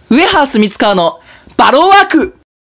ウエハース三川のバローワーク。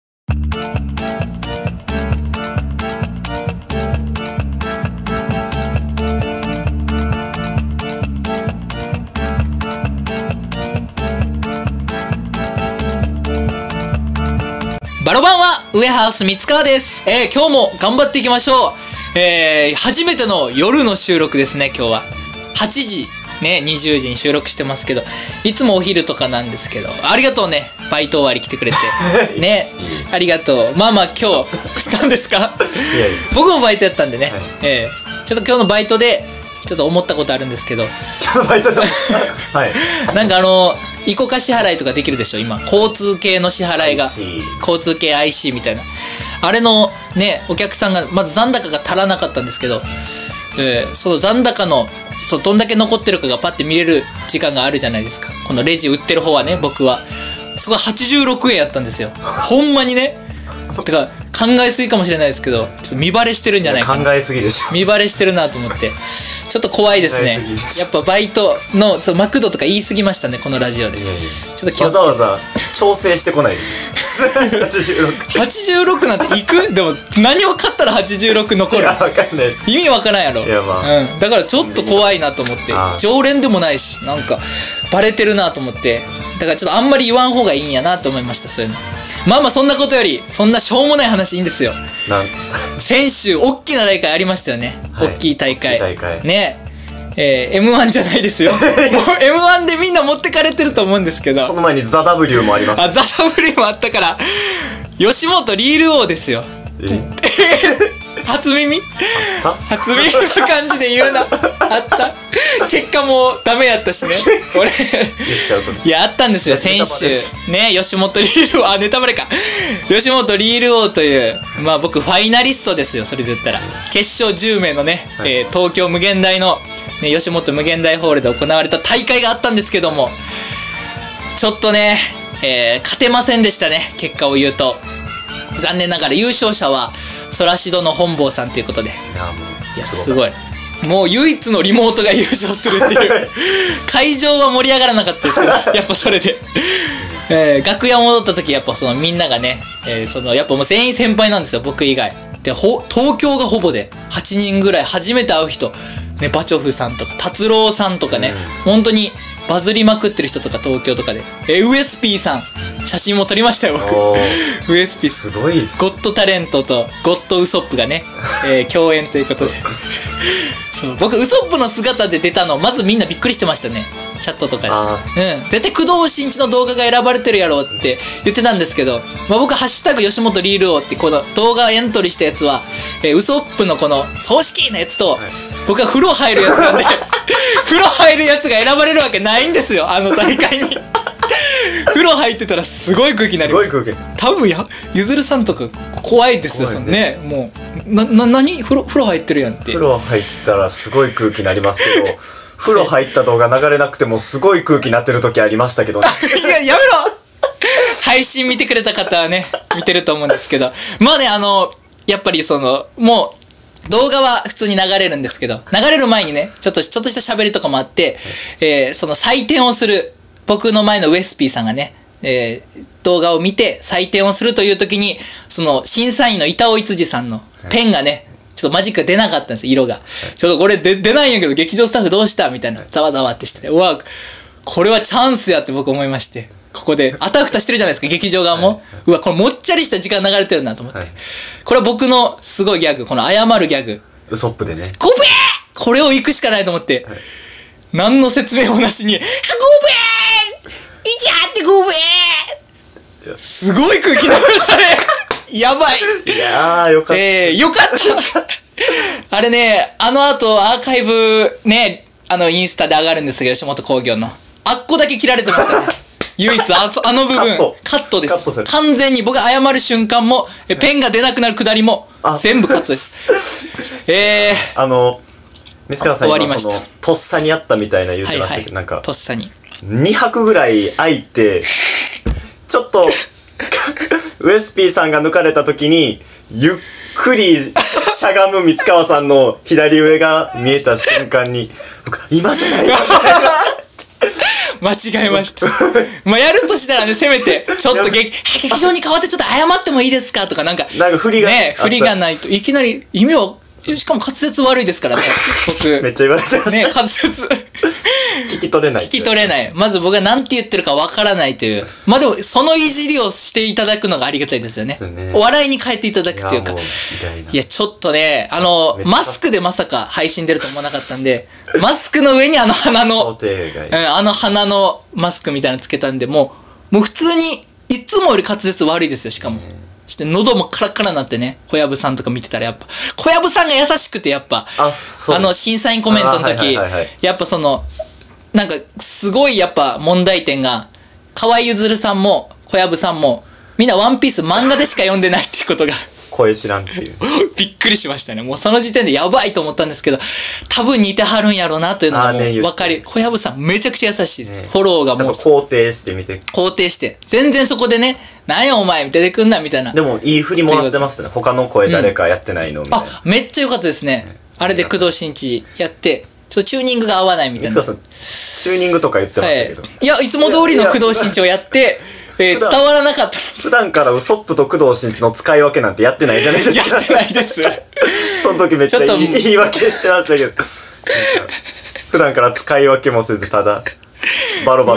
バロバンはウエハース三川です。今日も頑張っていきましょう。初めての夜の収録ですね。今日は8時ね、20時に収録してますけど、いつもお昼とかなんですけど、ありがとうね、バイト終わり来てくれてね、ありがとう。まあまあ今日何ですか僕もバイトやったんでね、はい、ちょっと今日のバイトでちょっと思ったことあるんですけど、 バイトではいなんかイコカ支払いとかできるでしょ今、交通系の支払いが、交通系 IC みたいな、あれのね、お客さんがまず残高が足らなかったんですけど、その残高のどんだけ残ってるかがパッて見れる時間があるじゃないですか。このレジ売ってる方はね、僕はそこは86円やったんですよ。ほんまにね、てか考えすぎかもしれないですけど、ちょっと見バレしてるんじゃないかな。 考えすぎでしょ。 見バレしてるなと思って、ちょっと怖いですね。やっぱバイトのマクドとか言い過ぎましたね、このラジオで。ちょっと気をつけて。 わざわざ調整してこないです 86なんていく？でも何を買ったら86残る？ いや、わかんないです。 意味わからんやろ。 いや、まあ、 だからちょっと怖いなと思って、常連でもないし、なんかバレてるなと思って、だからちょっとあんまり言わん方がいいんやなと思いました。そういうの。まあまあ、そんなことより、そんなしょうもない話いいんですよ。先週大きな大会ありましたよね。大きい大会ね。M1 じゃないですよ。もう M1 でみんな持ってかれてると思うんですけど、 その前にザ・ W もありました。 あ、ザ・ W もあったから、吉本リール王ですよ。初耳初耳の感じで言うな。あった。結果もダメやったしね、俺。いや、あったんですよ、先週ね。吉本リール王、ネタバレか。吉本リール王という、まあ僕ファイナリストですよ、それで言ったら。決勝10名のね、東京無限大の、ね、吉本無限大ホールで行われた大会があったんですけども、ちょっとね、勝てませんでしたね、結果を言うと。残念ながら優勝者はソラシドの本坊さんということで、いや、すごい、もう唯一のリモートが優勝するっていう会場は盛り上がらなかったですけど、やっぱそれで、楽屋戻った時、やっぱそのみんながね、やっぱもう全員先輩なんですよ、僕以外で。東京がほぼで8人ぐらい初めて会う人ね、バチョフさんとか達郎さんとかね、本当にバズりまくってる人とか、東京とかで。ウエスピーさん、写真も撮りましたよ、僕。ウエスピー、 すごいです。 ゴッドタレントとゴッドウソップがね、共演ということで。そう、僕、ウソップの姿で出たの、まずみんなびっくりしてましたね。チャットとかで。絶対工藤新一の動画が選ばれてるやろって言ってたんですけど、まあ、僕、ハッシュタグ吉本リール王ってこの動画エントリーしたやつは、ウソップのこの葬式のやつと、僕は風呂入るやつなんで、風呂入るやつが選ばれるわけないんですよ、あの大会に。風呂入ってたらすごい空気になります。多分ゆずるさんとか怖いですよ、そのね。もう何風呂入ってるやんって。 風呂入ったらすごい空気になりますけど、風呂入った動画流れなくてもすごい空気になってる時ありましたけどね。 いや、やめろ。配信見てくれた方はね、見てると思うんですけど、まあね、やっぱりもう動画は普通に流れるんですけど、流れる前にね、ちょっとした喋りとかもあって、その採点をする、僕の前のウエスピーさんがね、動画を見て採点をするという時に、その審査員の板尾一次さんのペンがね、ちょっとマジックが出なかったんですよ、色が。ちょっとこれ出ないんやけど、劇場スタッフどうしたみたいな、ざわざわってして、うわ、これはチャンスやって僕思いまして、ここであたふたしてるじゃないですか、劇場側も。うわ、これもっちゃりした時間流れてるなと思って。これは僕のすごいギャグ、この謝るギャグ。 ウソップでね。 ごめん、これを行くしかないと思って、何の説明もなしに、ごめん、一張ってごめん、すごい空気になりましたね。やばい。 いやー、よかった。 よかった。あれね、あの後アーカイブね、インスタで上がるんですよ、吉本興業の。あっこだけ切られてましたね。唯一あの部分カットです。完全に僕が謝る瞬間もペンが出なくなるくだりも全部カットです。 三川さん、今とっさにあったみたいな言ってましたけど、なんかとっさに 2泊ぐらい空いて、ちょっとウエスピーさんが抜かれた時にゆっくりしゃがむ三川さんの左上が見えた瞬間に、僕今じゃない間違えました。まあ、やるとしたらね、せめて、ちょっと劇場に変わってちょっと謝ってもいいですかとか、なんか振りがね、振りがないと、いきなり意味を、しかも滑舌悪いですからね、僕。 めっちゃ言われてますね、滑舌。 聞き取れない。 聞き取れない。まず僕が何て言ってるかわからないという。まあでも、そのいじりをしていただくのがありがたいですよね。お笑いに変えていただくというか。いや、ちょっとね、マスクでまさか配信出ると思わなかったんで、マスクの上に鼻の、鼻のマスクみたいなのつけたんで、もう普通に、いつもより滑舌悪いですよ、しかも。して喉もカラカラになってね、小籔さんとか見てたらやっぱ、小籔さんが優しくてやっぱ、審査員コメントの時、やっぱなんか、すごいやっぱ問題点が、河合ゆずるさんも、小籔さんも、みんなワンピース漫画でしか読んでないっていうことが。 声知らんっていう。 びっくりしましたね。もうその時点でやばいと思ったんですけど、多分似てはるんやろうなというのがもう分かり、小籔さんめちゃくちゃ優しいです。フォローがもう。 肯定してみて。 肯定して。全然そこでね、なんやお前出てくんなみたいな。 でもいい振りもらってましたね。他の声誰かやってないのみたいな。 めっちゃ良かったですね。あれで工藤新一やって、ちょっとチューニングが合わないみたいな。 チューニングとか言ってましたけど。 いや、いつも通りの工藤新一をやって、伝わらなかった。 普段からウソップと工藤新一の使い分けなんてやってないじゃないですか。 やってないです。 その時めっちゃ言い訳してましたけど。普段から使い分けもせず、ただ、バロバロ。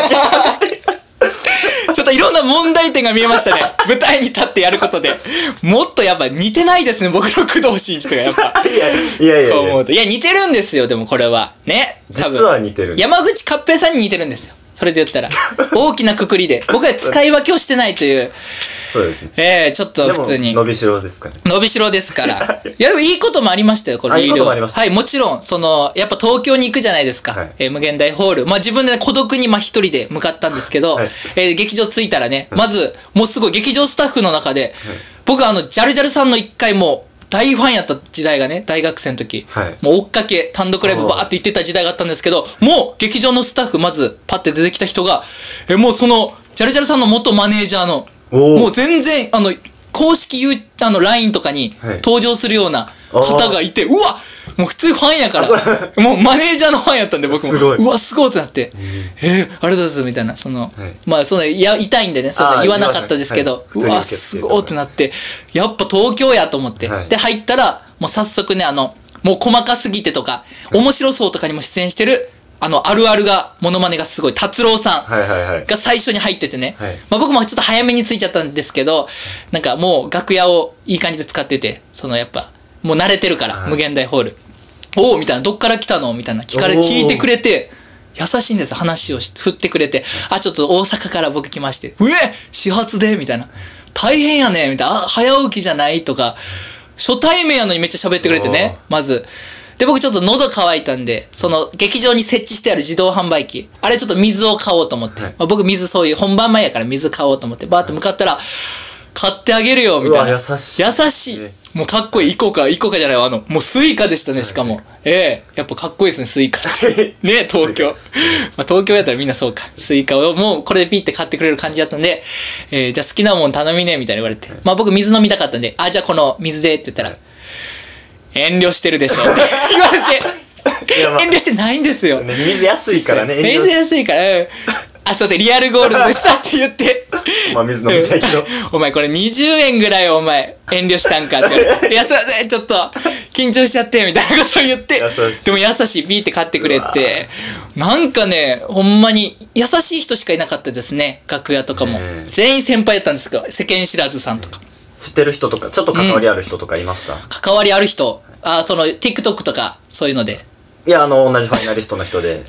ちょっといろんな問題点が見えましたね。舞台に立ってやることで。もっとやっぱ似てないですね、僕の工藤新一とかやっぱ。 いや。 こう思うと。いや、似てるんですよ、でもこれは。ね。 実は似てる。 山口勝平さんに似てるんですよ。それで言ったら。大きなくくりで。僕は使い分けをしてないという。 そうですね。 ちょっと普通に。 伸びしろですかね。 伸びしろですから。いや、でもいいこともありましたよ、これ。 いいこともありました。 はい、もちろん、やっぱ東京に行くじゃないですか。無限大ホール。まあ自分で孤独に一人で向かったんですけど、劇場着いたらね、まず、もうすごい劇場スタッフの中で、僕ジャルジャルさんの一回もう、大ファンやった時代がね、大学生の時、もう追っかけ、単独ライブバーって行ってた時代があったんですけど、もう劇場のスタッフ、まずパッて出てきた人が、もうジャルジャルさんの元マネージャーの、もう全然、公式LINE とかに登場するような方がいて、うわもう普通ファンやから、もうマネージャーのファンやったんで僕も、うわ、すごいってなって、ありがとうございますみたいな、まあ、痛いんでね、言わなかったですけど、うわ、すごいってなって、やっぱ東京やと思って、で、入ったら、もう早速ね、もう細かすぎてとか、面白そうとかにも出演してる、あるあるが、モノマネがすごい、達郎さんが最初に入っててね、まあ僕もちょっと早めに着いちゃったんですけど、なんかもう楽屋をいい感じで使ってて、やっぱ、もう慣れてるから、無限大ホール。おうみたいな、どっから来たのみたいな、聞いてくれて、優しいんです、話を振ってくれて、ちょっと大阪から僕来まして、始発でみたいな。大変やねみたいな。早起きじゃないとか、初対面やのにめっちゃ喋ってくれてね、まず。で、僕ちょっと喉乾いたんで、劇場に設置してある自動販売機、あれちょっと水を買おうと思って。僕水そういう本番前やから水買おうと思って、バーって向かったら、買ってあげるよ、みたいな。優しい。もうかっこいい。イコカじゃないわ。もうスイカでしたね、しかも。やっぱかっこいいですね、スイカって。ね、東京。まあ東京やったらみんなそうか。スイカをもうこれでピッて買ってくれる感じだったんで、じゃあ好きなもん頼みね、みたいに言われて。まあ僕水飲みたかったんで、じゃあこの水でって言ったら、遠慮してるでしょって言われて、遠慮してないんですよ。 水安いからね。 水安いから、すいません、リアルゴールドでしたって言って。 まあ水飲みたいけど。 お前これ20円ぐらいお前遠慮したんかって言われて。いや、すいません、ちょっと緊張しちゃって、みたいなことを言って。でも優しい、ビーって買ってくれて。なんかね、ほんまに優しい人しかいなかったですね、楽屋とかも。全員先輩やったんですけど、世間知らずさんとか。 知ってる人とか、ちょっと関わりある人とかいました？ 関わりある人。TikTok とか、そういうので。 いや、同じファイナリストの人で。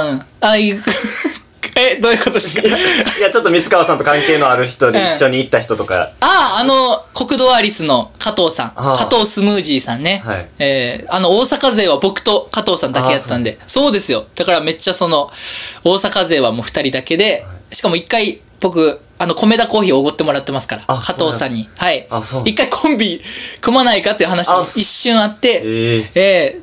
どういうことですか？ いや、ちょっと三川さんと関係のある人で一緒に行った人とか。 国土アリスの加藤さん。加藤スムージーさんね。大阪勢は僕と加藤さんだけやったんで。そうですよ。だからめっちゃ大阪勢はもう2人だけで、しかも一回僕、米田コーヒーをおごってもらってますから。加藤さんに。はい。一回コンビ組まないかっていう話も一瞬あって、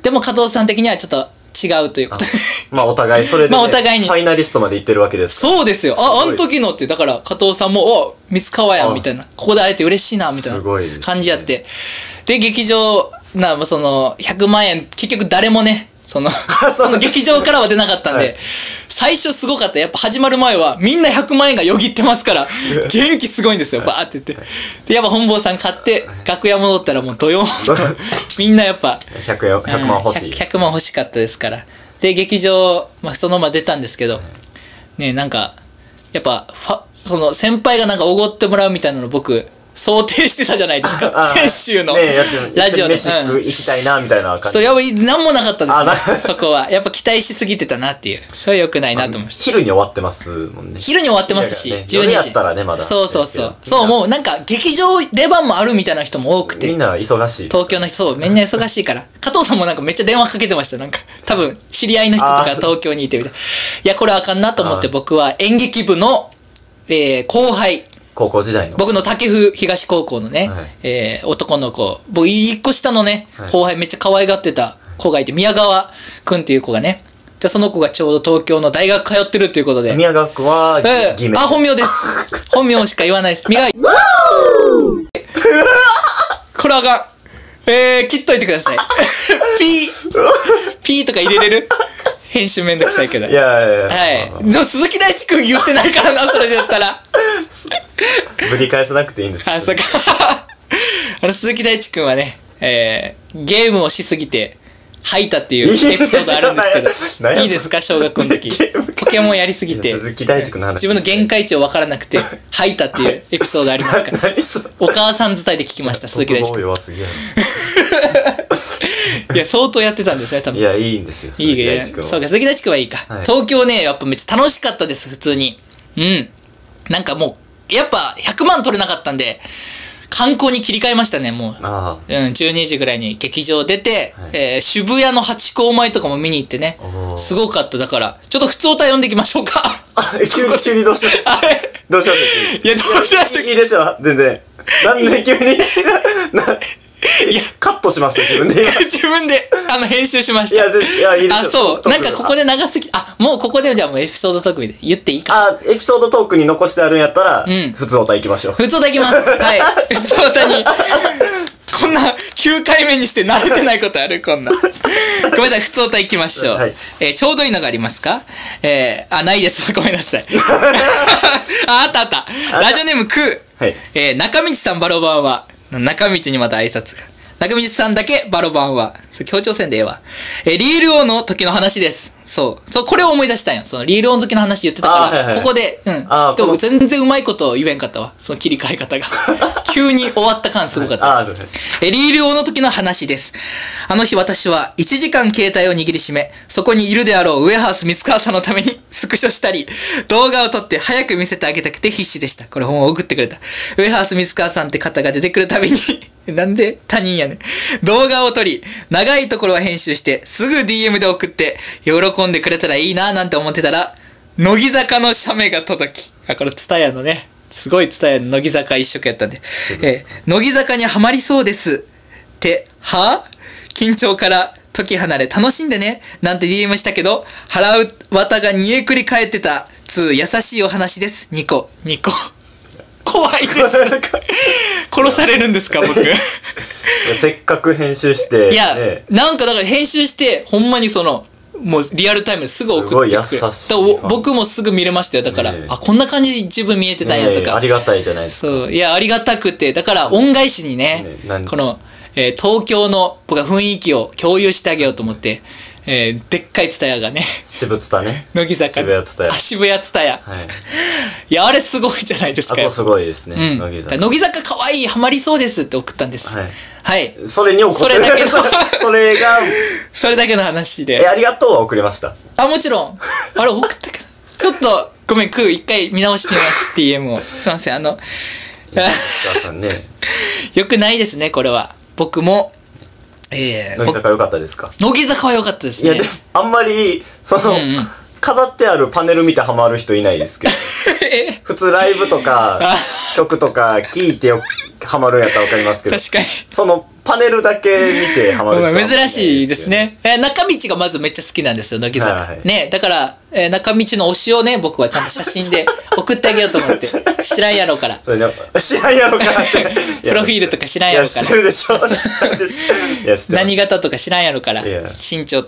でも加藤さん的にはちょっと、違うということで。 まあお互いそれで、ね、 お互いにファイナリストまで行ってるわけですから。 そうですよ。あの時のって、だから加藤さんも、三川やんみたいな、ここで会えて嬉しいなみたいな感じやって。で、劇場100万円、結局誰もね、 その劇場からは出なかったんで、はい、最初すごかった。やっぱ始まる前はみんな100万円がよぎってますから元気すごいんですよ、バーって言って。でやっぱ本坊さん買って楽屋戻ったらもうドヨーンとみんなやっぱ 100万欲しい、 100万欲しかったですから。で劇場、そのまま出たんですけどね、なんかやっぱその先輩がなんかおごってもらうみたいなの僕想定してたじゃないですか。先週のラジオで飯行きたいなみたいな感じ。 やっぱ何もなかったですね。そこはやっぱ期待しすぎてたなっていう。それは良くないなと思いました。 昼に終わってますもんね。 昼に終わってますし、12時やったらねまだ。 そうもうなんか劇場出番もあるみたいな人も多くて。 みんな忙しい。 東京の人みんな忙しいから。加藤さんもなんかめっちゃ電話かけてました。なんか多分知り合いの人とか東京にいてみたいな。いやこれあかんなと思って僕は演劇部の後輩。 高校時代の僕の武生東高校のね、男の子、僕1個下のね、後輩めっちゃ可愛がってた子がいて、宮川くんっていう子がね、じゃその子がちょうど東京の大学通ってるっていうことで。 宮川くんは偽名。 本名です。本名しか言わないです。これあかん。切っといてください。ピーとか入れれる？編集めんどくさいけど。 いやはい。でも鈴木大地くん言ってないからな、それで言ったら。 ぶり返さなくていいんですけど。 そうか。鈴木大地くんはね、ゲームをしすぎて吐いたっていうエピソードあるんですけど、いいですか、小学校の時。ポケモンやりすぎて、 鈴木大地くんの話。 自分の限界値を分からなくて吐いたっていうエピソードありますから。お母さん伝いで聞きました、鈴木大地くん。 弱すぎやいや相当やってたんですね多分。 いやいいんですよ鈴木大地くんは。 そうか鈴木大地くんはいいか、東京ねやっぱめっちゃ楽しかったです普通に。なんかもうやっぱ100万取れなかったんで観光に切り替えましたねもう。12時ぐらいに劇場出て、渋谷のハチ公前とかも見に行ってねすごかった。だからちょっと普通歌読んでいきましょうか。 急にどうしましたどうしました。 いやどうしました。 いいですよ全然。なんで急にいやカットしました自分で。 自分で編集しました。 いやいいですよ。 そうなんかここで長すぎもうここでじゃあもうエピソードトークで言っていいか。 エピソードトークに残してあるんやったら普通歌いきましょう。 普通歌いきます。はい普通歌にこんな9回目にして慣れてないことあるこんな。ごめんなさい普通歌いきましょう。ちょうどいいのがありますか。ないですごめんなさい。あった。ラジオネームクー。中道さんバロバンは中道にまた挨拶が。中道さんだけバロバンは協調戦でええわ。リール王の時の話です。そうこれを思い出したんよ。そのリール王の時の話言ってたからここででも全然うまいこと言えんかったわその切り替え方が。急に終わった感すごかった。リール王の時の話です。あの日私は1時間携帯を握りしめそこにいるであろうウエハース三川さんのためにスクショしたり動画を撮って早く見せてあげたくて必死でした。これ本を送ってくれたウエハース三川さんって方が出てくるたびになんで他人やねん。動画を撮り長いところは編集してすぐ DM で送って喜んでくれたらいいななんて思ってたら乃木坂の写メが届きこれツタヤのねすごいツタヤの乃木坂一色やったんで乃木坂にはまりそうですって緊張から時離れ楽しんでねなんて DM したけど腹渡が煮えくり返ってた優しいお話です。ニコ怖いです殺されるんですか僕。 せっかく編集していやなんかだから編集してほんまにもうリアルタイムですぐ送ってくれる。僕もすぐ見れましたよ。だからこんな感じで自分見えてたんやとかありがたいじゃないですか。 そういやありがたくてだから恩返しにねこの東京の僕は雰囲気を共有してあげようと思ってでっかいツタヤがね渋ツタね乃木坂渋谷ツタヤいやあれすごいじゃないですか。 すごいですね。 乃木坂かわいいハマりそうですって送ったんです。はいそれに送ってそれだけのそれだけの話でありがとうは送りました。 もちろんあれ送ったかちょっとごめん一回見直してみます DM をすいませんよくないですねこれは。僕も乃木坂良かったですか。 乃木坂は良かったですね。 いやでもあんまり飾ってあるパネル見てハマる人いないですけど普通ライブとか曲とか聴いてハマるんやったら分かりますけど確かにそのパネルだけ見てハマる人は珍しいですね。中道がまずめっちゃ好きなんですよ乃木坂ね。だから中道の推しをね僕はちゃんと写真で送ってあげようと思って知らんやろうから知らんやろうからってプロフィールとか知らんやろから知ってるでしょ何型とか知らんやろから身長とか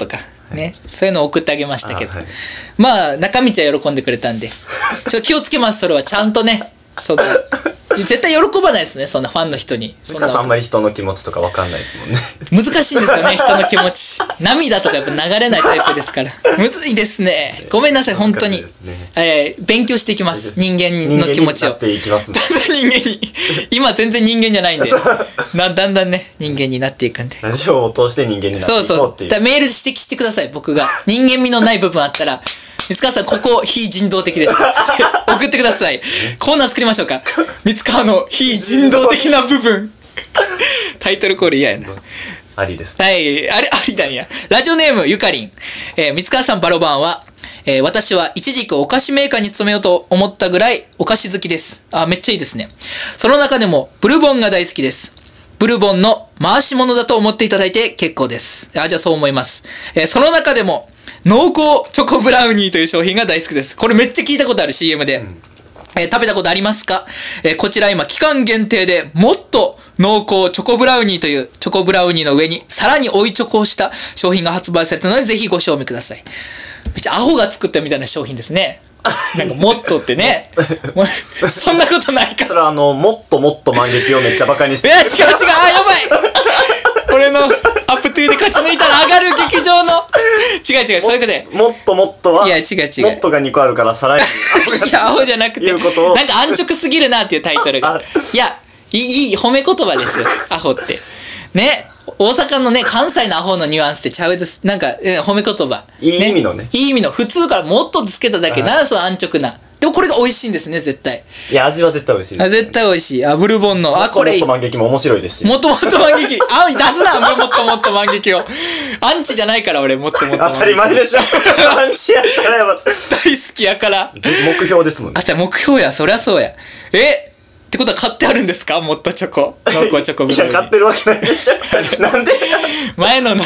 ね、そういうのを送ってあげましたけど、 はい、 まあ中道は喜んでくれたんでちょっと気をつけます。それはちゃんとね、その絶対喜ばないですね、そんなファンの人に。 そんなあんまり人の気持ちとか分かんないですもんね。 難しいんですよね、人の気持ち。涙とかやっぱ流れないタイプですから。むずいですね。ごめんなさい、本当に。勉強していきます。人間の気持ちを。 人間になっていきますね。 だんだん人間に。今全然人間じゃないんで。だんだんね、人間になっていくんで。 ラジオを通して人間になっていこうっていう。そうそう。 だメール指摘してください、僕が。人間味のない部分あったら。三川さん、ここ非人道的です送ってください。コーナー作りましょうか。三川の非人道的な部分。タイトルコール嫌やな。 ありです。 はい、ありなんや。ラジオネームゆかりん。三川さん、バロバンは、私は一時期お菓子メーカーに勤めようと思ったぐらいお菓子好きです。めっちゃいいですね。その中でもブルボンが大好きです。ブルボンの回し物だと思っていただいて結構です。じゃあそう思います。その中でも濃厚チョコブラウニーという商品が大好きです。これめっちゃ聞いたことある CM で。食べたことありますか？こちら今期間限定でもっと濃厚チョコブラウニーというチョコブラウニーの上にさらに追いチョコをした商品が発売されたのでぜひご賞味ください。めっちゃアホが作ったみたいな商品ですね。なんかもっとってね。そんなことないか。 それはもっともっと万劇をめっちゃバカにして。 違う、やばい俺のアップトゥーで勝ち抜いたら上がる劇場の違う、そういうことでもっともっとは、 いや違うもっとが2個あるからさらにいやアホじゃなくて、なんか安直すぎるなっていうタイトルがいやいい褒め言葉ですよ、アホってね。大阪のね、関西のアホのニュアンスってちゃうです。なんか、褒め言葉。 いい意味のね。 いい意味の。普通からもっとつけただけな、その安直な。でもこれが美味しいんですね、絶対。 いや、味は絶対美味しいです、ね。 絶対美味しい。ブルボンの。これ。 もっと万劇も面白いですし。 もっともっと万劇。出すな、もっともっと万劇を。アンチじゃないから、俺、もっともっと。 当たり前でしょ。アンチやったらやば。大好きやから。 目標ですもんね。 目標や、そりゃそうや。ってことは買ってあるんですか？もっとチョコ。濃厚チョコブラウニー。 いや、買ってるわけないでしょ。なんで前のだって、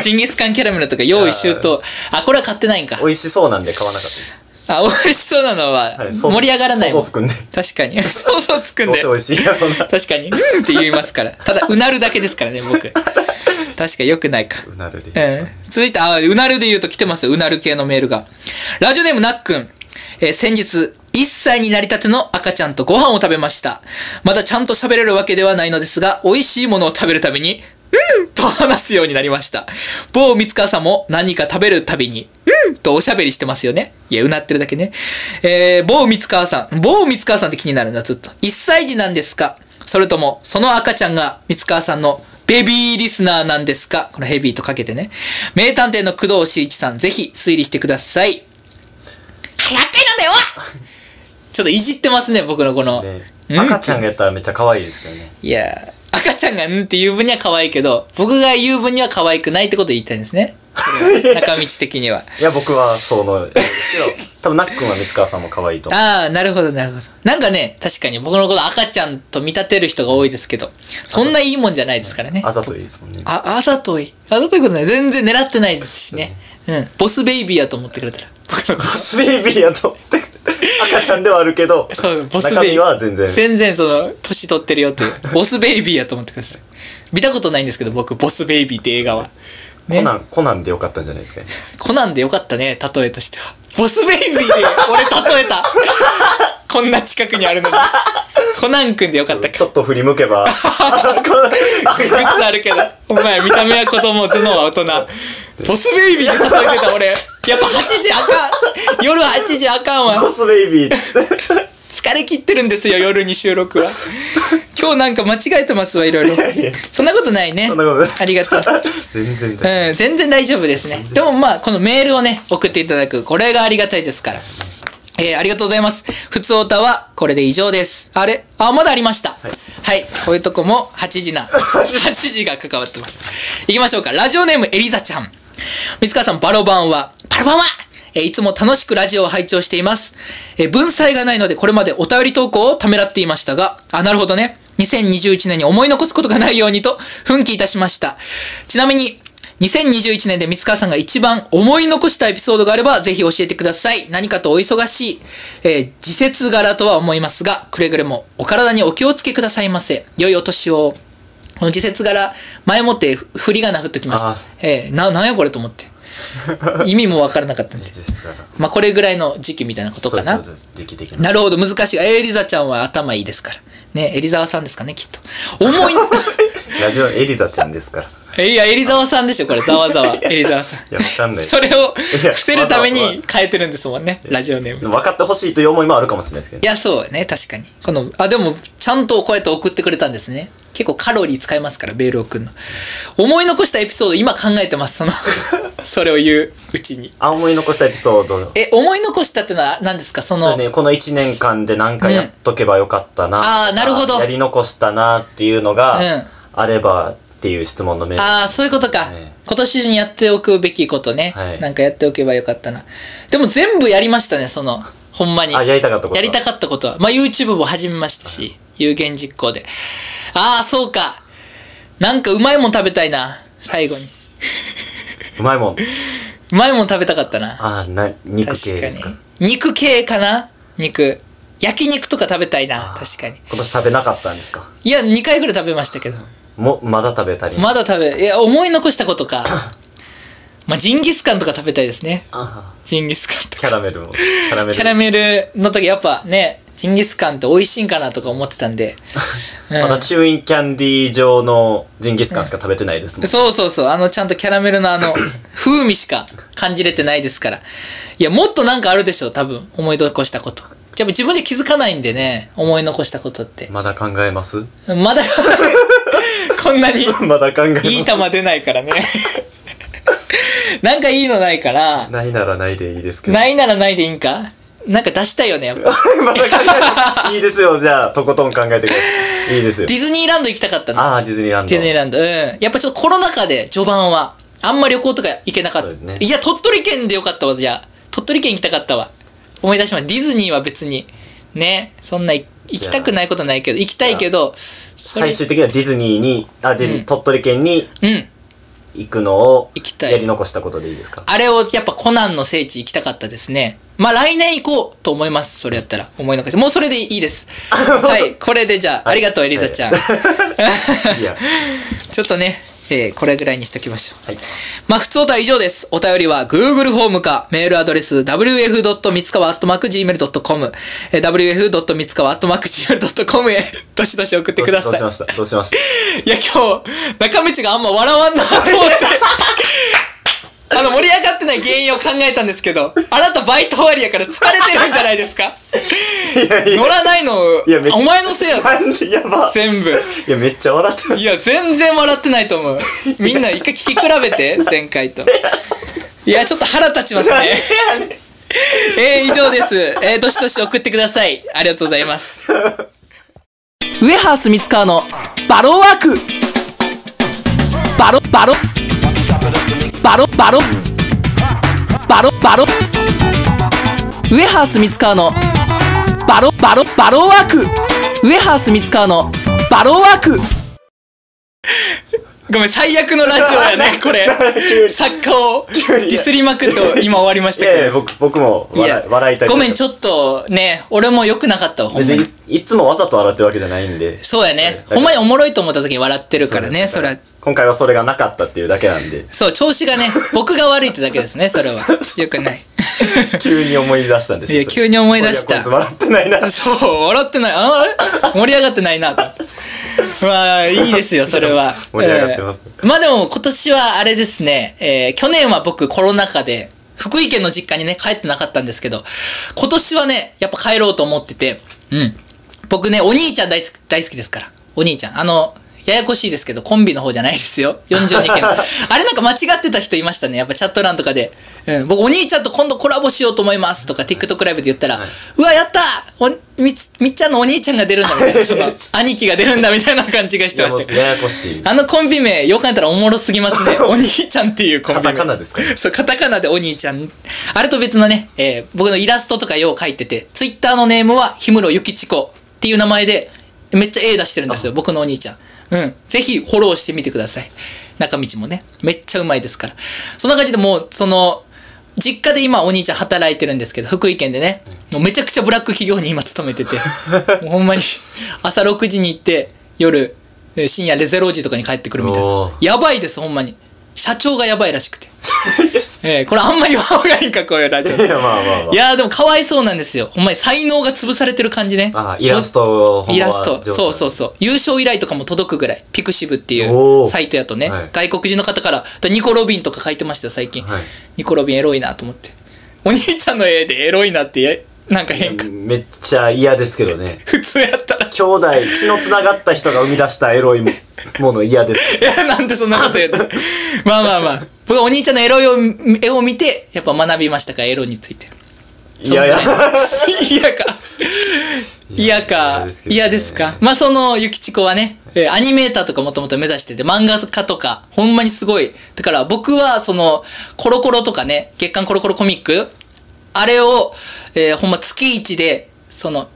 ジンギスカンキャラメルとか用意周到。これは買ってないんか。 美味しそうなんで買わなかったです。 美味しそうなのは盛り上がらないもん。 想像つくんで。 確かに。想像つくんで。 どうせ美味しいやろな。 確かに。って言いますから。ただ、うなるだけですからね、僕。確か良くないか。 うなるで。 続いて、うなるで言うと来てますよ。うなる系のメールが。ラジオネームなっくん。先日、1歳になりたての赤ちゃんとご飯を食べました。まだちゃんと喋れるわけではないのですが、美味しいものを食べるたびに、と話すようになりました。某三川さんも何か食べるたびに、とおしゃべりしてますよね。いや、うなってるだけね。某三川さんって気になるんだ、ずっと。1歳児なんですか？それとも、その赤ちゃんが三川さんのベビーリスナーなんですか？このヘビーとかけてね。名探偵の工藤新一さん、ぜひ推理してください。早くなんだよちょっといじってますね、僕のこの。 赤ちゃんがやったらめっちゃ可愛いですけどね。 いや、赤ちゃんがって言う分には可愛いけど、僕が言う分には可愛くないってことを言いたいんですね。中道的には。 いや、僕はですけど、多分なっくんは三川さんも可愛いと思う。 なるほど。なんかね、確かに僕のこと赤ちゃんと見立てる人が多いですけど、そんないいもんじゃないですからね。 あざといですもんね。 あざといことない。全然狙ってないですしね。ボスベイビーやと思ってくれたら。 ボスベイビーやと思って赤ちゃんではあるけど、中身は全然年取ってるよっていうボスベイビーやと思ってください。見たことないんですけど、僕ボスベイビーって映画は、 ね、コナンでよかったんじゃないですかね。 コナンでよかったね、例えとしては。ボスベイビーで俺例えたこんな近くにあるのにコナンくんでよかったか。 ちょっと振り向けばグッズあるけど、お前見た目は子供、頭脳は大人。ボスベイビーで例えてた俺。やっぱ8時あかん。夜8時あかんわ。 ボスベイビー疲れ切ってるんですよ、夜に収録は。今日なんか間違えてますわ、いろいろ。そんなことないね。ありがとう。全然大丈夫ですね。でもまあ、このメールをね、送っていただく。これがありがたいですから。ありがとうございます。ふつおたはこれで以上です。まだありました。はい。こういうとこも8時が関わってます。行きましょうか。ラジオネームエリザちゃん。三川さん、バロバンはいつも楽しくラジオを拝聴しています。文才がないのでこれまでお便り投稿をためらっていましたが、なるほどね。2021年に思い残すことがないようにと奮起いたしました。ちなみに、2021年で三川さんが一番思い残したエピソードがあればぜひ教えてください。何かとお忙しい、時節柄とは思いますが、くれぐれもお体にお気をつけくださいませ。良いお年を。この時節柄、前もって振り仮名振っときました。なんやこれと思って。 意味もわからなかったんで。 ですから。 まあこれぐらいの時期みたいなことかな。 そうです時期的な。 なるほど、難しい。エリザちゃんは頭いいですから。ね、エリザワさんですかね、きっと。 ラジオエリザちゃんですから。 いや、エリザワさんでしょ、これ。ざわざわ。エリザワさん。 いや、わかんない。 それを伏せるために変えてるんですもんね、ラジオネーム。 分かってほしいという思いもあるかもしれないですけど。 いや、そうね、確かに。でも、ちゃんとこうやって送ってくれたんですね。結構カロリー使いますから、メール送るの。思い残したエピソード、今考えてます、それを言ううちに。 思い残したエピソード。 思い残したってのは何ですか、 そうね、この1年間で何かやっとけばよかったな。 なるほど。 やり残したなっていうのが、あればっていう質問のメール。 そういうことか。今年中にやっておくべきことね。なんかやっておけばよかったな。でも全部やりましたね、ほんまに。 やりたかったことは。 やりたかったことは。まあ YouTube も始めましたし、有言実行で。そうか。なんかうまいもん食べたいな、最後に。 うまいもん。 うまいもん食べたかったな。 肉系ですか。 肉系かな。肉。焼肉とか食べたいな、確かに。 今年食べなかったんですか。 いや、2回ぐらい食べましたけど。 まだ食べたり。 いや、思い残したことか。まあ、ジンギスカンとか食べたいですね。ジンギスカンとか。 キャラメルも。 キャラメルの時やっぱね、ジンギスカンって美味しいんかなとか思ってたんで。 まだチューインキャンディー状のジンギスカンしか食べてないですもん。 そう。ちゃんとキャラメルの風味しか感じれてないですから。いや、もっとなんかあるでしょ、多分。思い残したこと。やっぱ自分で気づかないんでね、思い残したことって。 まだ考えます？ まだこんなにまだ考えます。 いい球出ないからね。なんかいいのないから。 ないならないでいいですけど。 ないならないでいいんか？なんか出したいよね、やっぱ。 まだ考えていいですよ、じゃあ、とことん考えてください。いいですよ。 ディズニーランド行きたかったな。 ディズニーランド。 やっぱちょっとコロナ禍で序盤は、あんま旅行とか行けなかった。いや、鳥取県でよかったわ、じゃあ。鳥取県行きたかったわ。思い出しました。ディズニーは別に、ね、そんな行きたくないことないけど、行きたいけど、 最終的にはディズニーに、鳥取県に、行くのをやり残したことでいいですか？ あれをやっぱコナンの聖地行きたかったですね。まあ来年行こうと思います。それやったら思い残してもうそれでいいです。はい、これでじゃあ、ありがとうエリザちゃん。ちょっとね、これぐらいにしときましょう。まあ普通お便りは以上です。お便りは Google フォームかメールアドレス wf.mitsukawa@gmail.com wf.mitsukawa@gmail.com へどしどし送ってください。 どうしましたいや今日中道があんま笑わんなと思って盛り上がってない原因を考えたんですけど、あなたバイト終わりやから疲れてるんじゃないですか？乗らないの、お前のせいやぞ。全部。 いや、めっちゃ笑ってる。 いや、全然笑ってないと思う。みんな一回聞き比べて、前回と。いや、ちょっと腹立ちますね。以上です。どしどし送ってください。ありがとうございます。ウエハース三川のバロワーク。バロウエハース三川のバロワーク。ウエハース三川のバロワーク。ごめん、最悪のラジオやね、これ。作家をディスりまくって今終わりましたけど。 僕も笑いたい。 ごめん、ちょっとね、俺も良くなかったわ、ほんまに。 いつもわざと笑ってるわけじゃないんで。 そうやね。ほんまにおもろいと思った時に笑ってるからね、それは。 今回はそれがなかったっていうだけなんで。 そう、調子がね、僕が悪いってだけですね、それは。よくない。 急に思い出したんですよ。 いや、急に思い出した。 こいつ笑ってないな。 そう、笑ってない。あれ盛り上がってないなと。まあ、いいですよ、それは。 盛り上がってます。 まあでも、今年はあれですね、去年は僕コロナ禍で、福井県の実家にね、帰ってなかったんですけど、今年はね、やっぱ帰ろうと思ってて、僕ね、お兄ちゃん大好きですから。お兄ちゃん。ややこしいですけど、コンビの方じゃないですよ。42件。あれなんか間違ってた人いましたね。やっぱチャット欄とかで。僕、お兄ちゃんと今度コラボしようと思いますとか、TikTok ライブで言ったら、うわ、やったみっちゃんのお兄ちゃんが出るんだみたいな。その、兄貴が出るんだみたいな感じがしてましたけど。 ややこしい。 コンビ名、よく考えたらおもろすぎますね。お兄ちゃんっていうコンビ名。 カタカナですかね。 そう、カタカナでお兄ちゃん。あれと別のね、僕のイラストとかよう描いてて、Twitter のネームは、氷室ゆきちこっていう名前で、めっちゃ絵出してるんですよ、僕のお兄ちゃん。ぜひフォローしてみてください。中道もね。めっちゃうまいですから。そんな感じでもう、実家で今お兄ちゃん働いてるんですけど、福井県でね、もうめちゃくちゃブラック企業に今勤めてて、もうほんまに朝6時に行って、夜、深夜0時とかに帰ってくるみたいな。やばいです、ほんまに。 社長がやばいらしくて。これあんまり言わん方がいいんか、こういうラジオ。 いや、まあまあまあ。 いやでもかわいそうなんですよ。ほんまに才能が潰されてる感じね。 イラスト。 そうそうそう。優勝依頼とかも届くぐらい。ピクシブっていうサイトやとね、外国人の方から、ニコロビンとか書いてましたよ、最近。ニコロビンエロいなと思って。お兄ちゃんの絵でエロいなってなんか変か。 めっちゃ嫌ですけどね。 普通やったら。 兄弟、血のつながった人が生み出したエロいもの嫌です。 いや、なんでそんなこと言うの。まあまあまあ。僕はお兄ちゃんのエロい絵を見て、やっぱ学びましたから、エロについて。 嫌か。 嫌ですか。まあそのゆきちこはね、アニメーターとかもともと目指してて、漫画家とか、ほんまにすごい。だから僕はその、コロコロとかね、月刊コロコロコミック、あれを、ほんま月1で、その、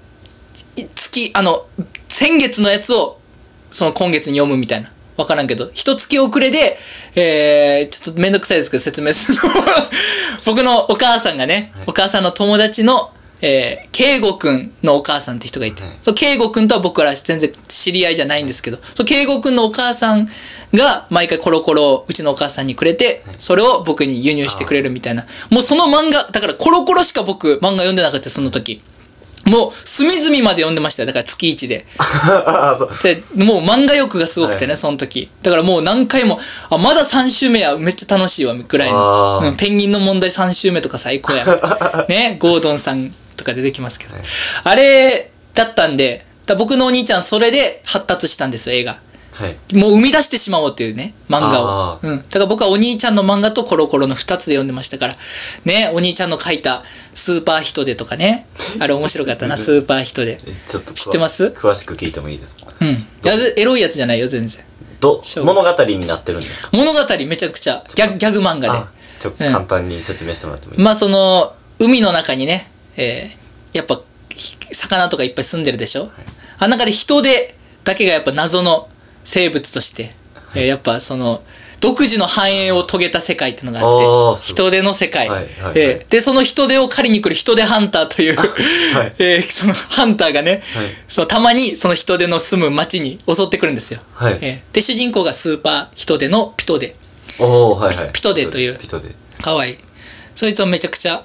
先月のやつを、その今月に読むみたいな。わからんけど、一月遅れで、ちょっとめんどくさいですけど説明するの。僕のお母さんがね、お母さんの友達の、圭吾くんのお母さんって人がいて、そう、圭吾くんとは僕ら全然知り合いじゃないんですけど、そう、圭吾くんのお母さんが毎回コロコロをうちのお母さんにくれて、それを僕に輸入してくれるみたいな。もうその漫画、だからコロコロしか僕漫画読んでなかった、その時。もう、隅々まで読んでましたよ。だから月1で。で、もう漫画欲がすごくてね、その時。だからもう何回も、まだ3週目や、めっちゃ楽しいわ、ぐらいの。ペンギンの問題3週目とか最高や。ね、ゴードンさんとか出てきますけど。あれだったんで、僕のお兄ちゃんそれで発達したんですよ、絵が。もう生み出してしまおうっていうね、漫画を。だから僕はお兄ちゃんの漫画とコロコロの2つで読んでましたから。ね、お兄ちゃんの描いたスーパーヒトデとかね。あれ面白かったな、スーパーヒトデ。知ってます？ 詳しく聞いてもいいですか？ エロいやつじゃないよ、全然。 物語になってるんですか？ 物語めちゃくちゃ、ギャグ漫画で。 ちょっと簡単に説明してもらってもいい？ まあその、海の中にね、やっぱ、魚とかいっぱい住んでるでしょ？あの中でヒトデだけがやっぱ謎の生物として、やっぱその独自の繁栄を遂げた世界っていうのがあって、人手の世界、でその人手を狩りに来る人手ハンターという、そのハンターがね、そのたまにその人手の住む町に襲ってくるんですよ。で主人公がスーパー人手のピトデ、ピトデというかわいいそいつをめちゃくちゃ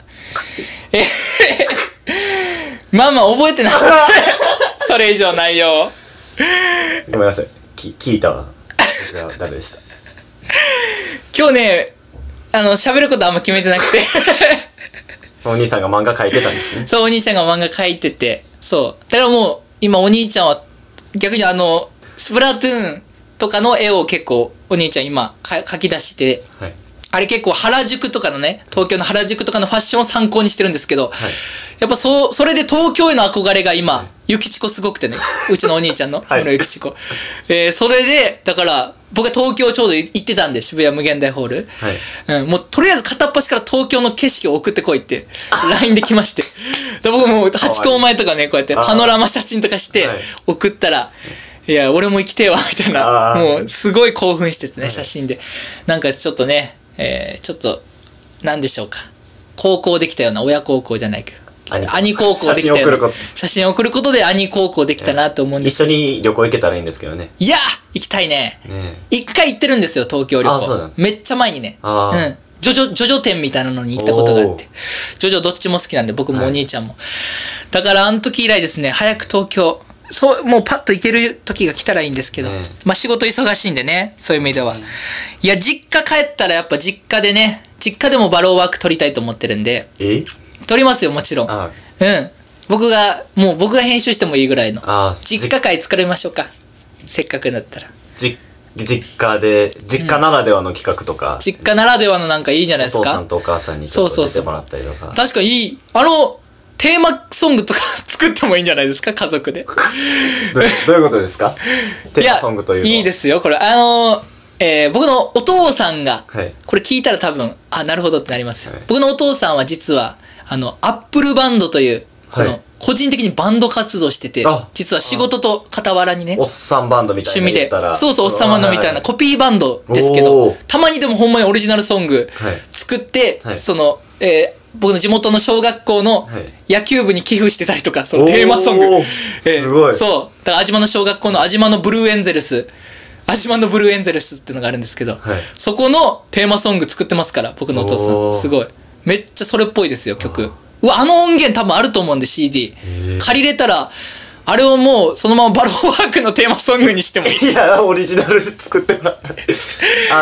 まあまあ覚えてないそれ以上内容ごめんなさい、聞いたわ。誰でした？ 今日ね、喋ることあんま決めてなくてお兄さんが漫画描いてたんですね。 そう、お兄ちゃんが漫画描いてて、そうだからもう今お兄ちゃんは逆にスプラトゥーンとかの絵を結構お兄ちゃん今描き出して、あれ結構原宿とかのね、東京の原宿とかのファッションを参考にしてるんですけど、やっぱそれで東京への憧れが今、ゆきちこすごくてね、うちのお兄ちゃんの、ゆきちこ。それで、だから、僕は東京ちょうど行ってたんで、渋谷無限大ホール。もうとりあえず片っ端から東京の景色を送ってこいって、LINE で来まして。で僕もハチ公前とかね、こうやってパノラマ写真とかして送ったら、いや、俺も生きてえわ、みたいな。もうすごい興奮しててね、写真で。なんかちょっとね、ちょっと、なんでしょうか。高校できたような、親孝行じゃないけど。兄孝行できたような。写真を送ることで兄孝行できたなと思うんです。 一緒に旅行行けたらいいんですけどね。 いや行きたいね。一回行ってるんですよ、東京旅行。めっちゃ前にね。ジョジョ店みたいなのに行ったことがあって。ジョジョどっちも好きなんで、僕もお兄ちゃんも。だからあの時以来ですね、早く東京、もうパッと行ける時が来たらいいんですけど、まあ仕事忙しいんでね、そういう意味では。いや、実家帰ったらやっぱ実家でね、実家でもバローワーク撮りたいと思ってるんで、撮りますよ、もちろん。僕が編集してもいいぐらいの。実家会作りましょうか。せっかくだったら。 実家ならではの企画とか。 実家ならではのなんかいいじゃないですか。 お父さんとお母さんにちょっと出てもらったりとか。 確かにいい。テーマソングとか作ってもいいんじゃないですか、家族で。 どういうことですか？テーマソングというのは。いいですよ、これ。僕のお父さんが、これ聞いたら多分、なるほどってなりますよ。僕のお父さんは実は、アップルバンドという、個人的にバンド活動してて、実は仕事と傍らにね、 おっさんバンドみたいな趣味で。 そうそう、おっさんバンドみたいなコピーバンドですけど、たまにでもほんまにオリジナルソング作って、僕の地元の小学校の野球部に寄付してたりとか、そのテーマソング。 すごい。 そう。だから、安島の小学校の安島のブルーエンゼルスアジマンドブルーエンゼルスっていうのがあるんですけど、 はい、 そこのテーマソング作ってますから、僕のお父さん。すごい。めっちゃそれっぽいですよ、曲。うわ、あの音源多分あると思うんで CD。借りれたら、あれをもうそのままバローワークのテーマソングにしてもいい。 いや、オリジナルで作ってもらった。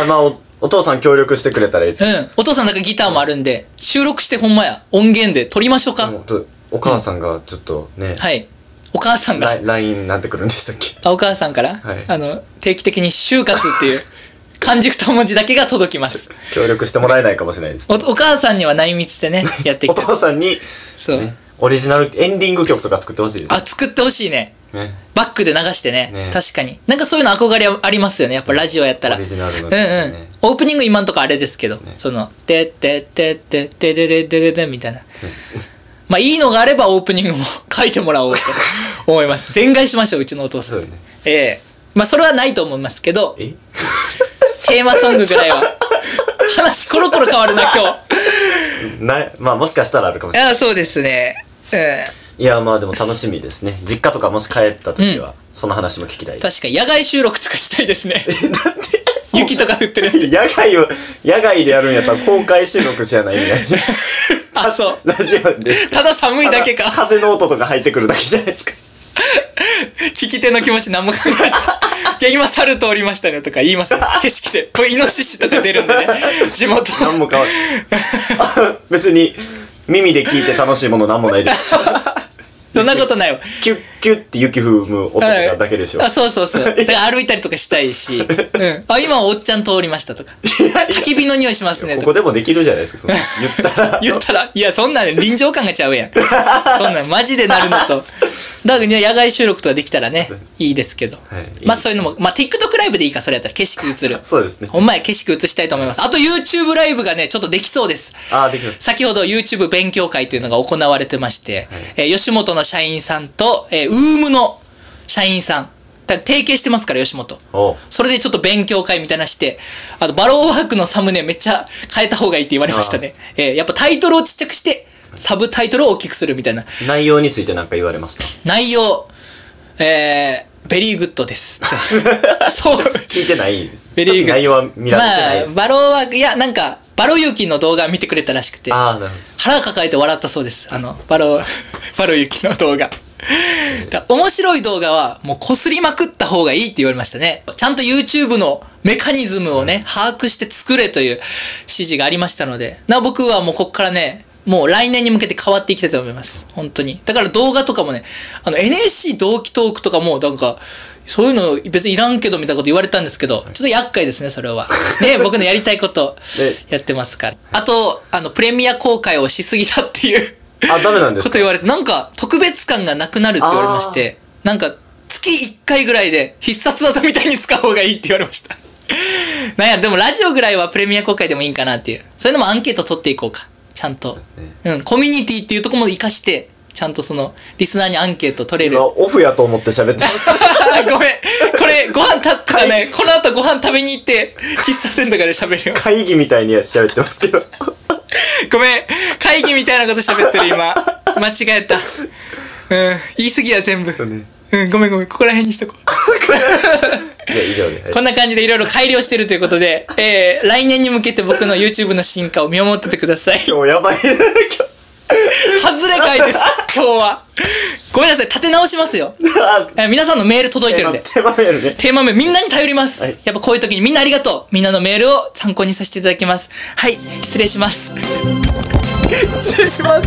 まあお父さん協力してくれたらいいです。 お父さんなんかギターもあるんで、収録してほんまや、音源で撮りましょうか。 お母さんがちょっとね。 はい。お母さんが。 LINE なんてくるんでしたっけ。 お母さんから、 はい、 定期的に就活っていう漢字2文字だけが届きます。 協力してもらえないかもしれないです。 お母さんには内密でね、やってきた。 お父さんに、 そう。 オリジナルエンディング曲とか作ってほしいです。 作ってほしいね。バックで流してね。確かに。なんかそういうの憧れありますよね。やっぱラジオやったら。 オリジナルの。 オープニング今んとこあれですけど、その、てってってってってってってってってみたいな。まあいいのがあればオープニングも書いてもらおうと思います。全買いしましょう、うちのお父さん。まあそれはないと思いますけど、テーマソングぐらいは。話コロコロ変わるな、今日。まあもしかしたらあるかもしれない。 そうですね。 いや、まあでも楽しみですね。実家とかもし帰った時は、その話も聞きたい。 確かに野外収録とかしたいですね。 なんで雪とか降ってるんで。 野外でやるんやったら公開収録じゃないみたいな。 そう。 ラジオで。 ただ寒いだけか。 風の音とか入ってくるだけじゃないですか。 聞き手の気持ち何も考えて。いや、今猿通りましたねとか言います。景色で。これイノシシとか出るんでね。地元。 何も変わる。別に耳で聞いて楽しいもの何もないです。 そんなことないわ。 キュッキュッって雪踏む音とかだけでしょ。 そうそうそう。だから歩いたりとかしたいし。今おっちゃん通りましたとか。焚き火の匂いしますねとか。 ここでもできるじゃないですか、言ったら。 言ったら、いや、そんな臨場感がちゃうやん。そんなんマジでなるのと。だから野外収録とかできたらね、いいですけど。まあそういうのも、まあ TikTok ライブでいいか、それやったら景色映る。 そうですね。 ほんまや、景色映したいと思います。あと YouTube ライブがね、ちょっとできそうです。 できます。 先ほど YouTube 勉強会というのが行われてまして、吉本の社員さんと、UM の社員さん。提携してますから、吉本。それでちょっと勉強会みたいなして、バローワークのサムネめっちゃ変えた方がいいって言われましたね。やっぱタイトルをちっちゃくして、サブタイトルを大きくするみたいな。 内容について何か言われました？ 内容、ベリーグッドです。 そう。聞いてないです。 ベリーグッド。 内容は見られてないです。 バローワーク、いや、なんか、バロユキの動画見てくれたらしくて、腹抱えて笑ったそうです。バロユキの動画。面白い動画はもうこすりまくった方がいいって言われましたね。ちゃんと YouTube のメカニズムをね、把握して作れという指示がありましたので、僕はもうこっからね、もう来年に向けて変わっていきたいと思います。本当に。だから動画とかもね、NSC 同期トークとかも、なんか、そういうの別にいらんけどみたいなこと言われたんですけど、ちょっと厄介ですね、それは。ね、僕のやりたいことやってますから。あと、プレミア公開をしすぎたっていう。 ダメなんですか？ こと言われて、なんか特別感がなくなるって言われまして、なんか月1回ぐらいで必殺技みたいに使う方がいいって言われました。なんや、でもラジオぐらいはプレミア公開でもいいんかなっていう。そういうのもアンケート取っていこうか。ちゃんと。コミュニティっていうところも活かして、ちゃんとリスナーにアンケート取れる。 オフやと思って喋ってます。 ごめん。これ、ご飯たったらね、この後ご飯食べに行って、喫茶店とかで喋るよ。 会議みたいに喋ってますけど。 ごめん。会議みたいなこと喋ってる今。間違えた。言い過ぎや全部。ごめん。ここら辺にしとこう。 以上で。 こんな感じでいろいろ改良してるということで、来年に向けて僕の YouTube の進化を見守っててください。 今日やばい。 外れ回です、今日は。ごめんなさい、立て直しますよ。皆さんのメール届いてるんで。 テーマメールね。 テーマメール、みんなに頼ります。やっぱこういう時にみんなありがとう。みんなのメールを参考にさせていただきます。はい、失礼します。失礼します。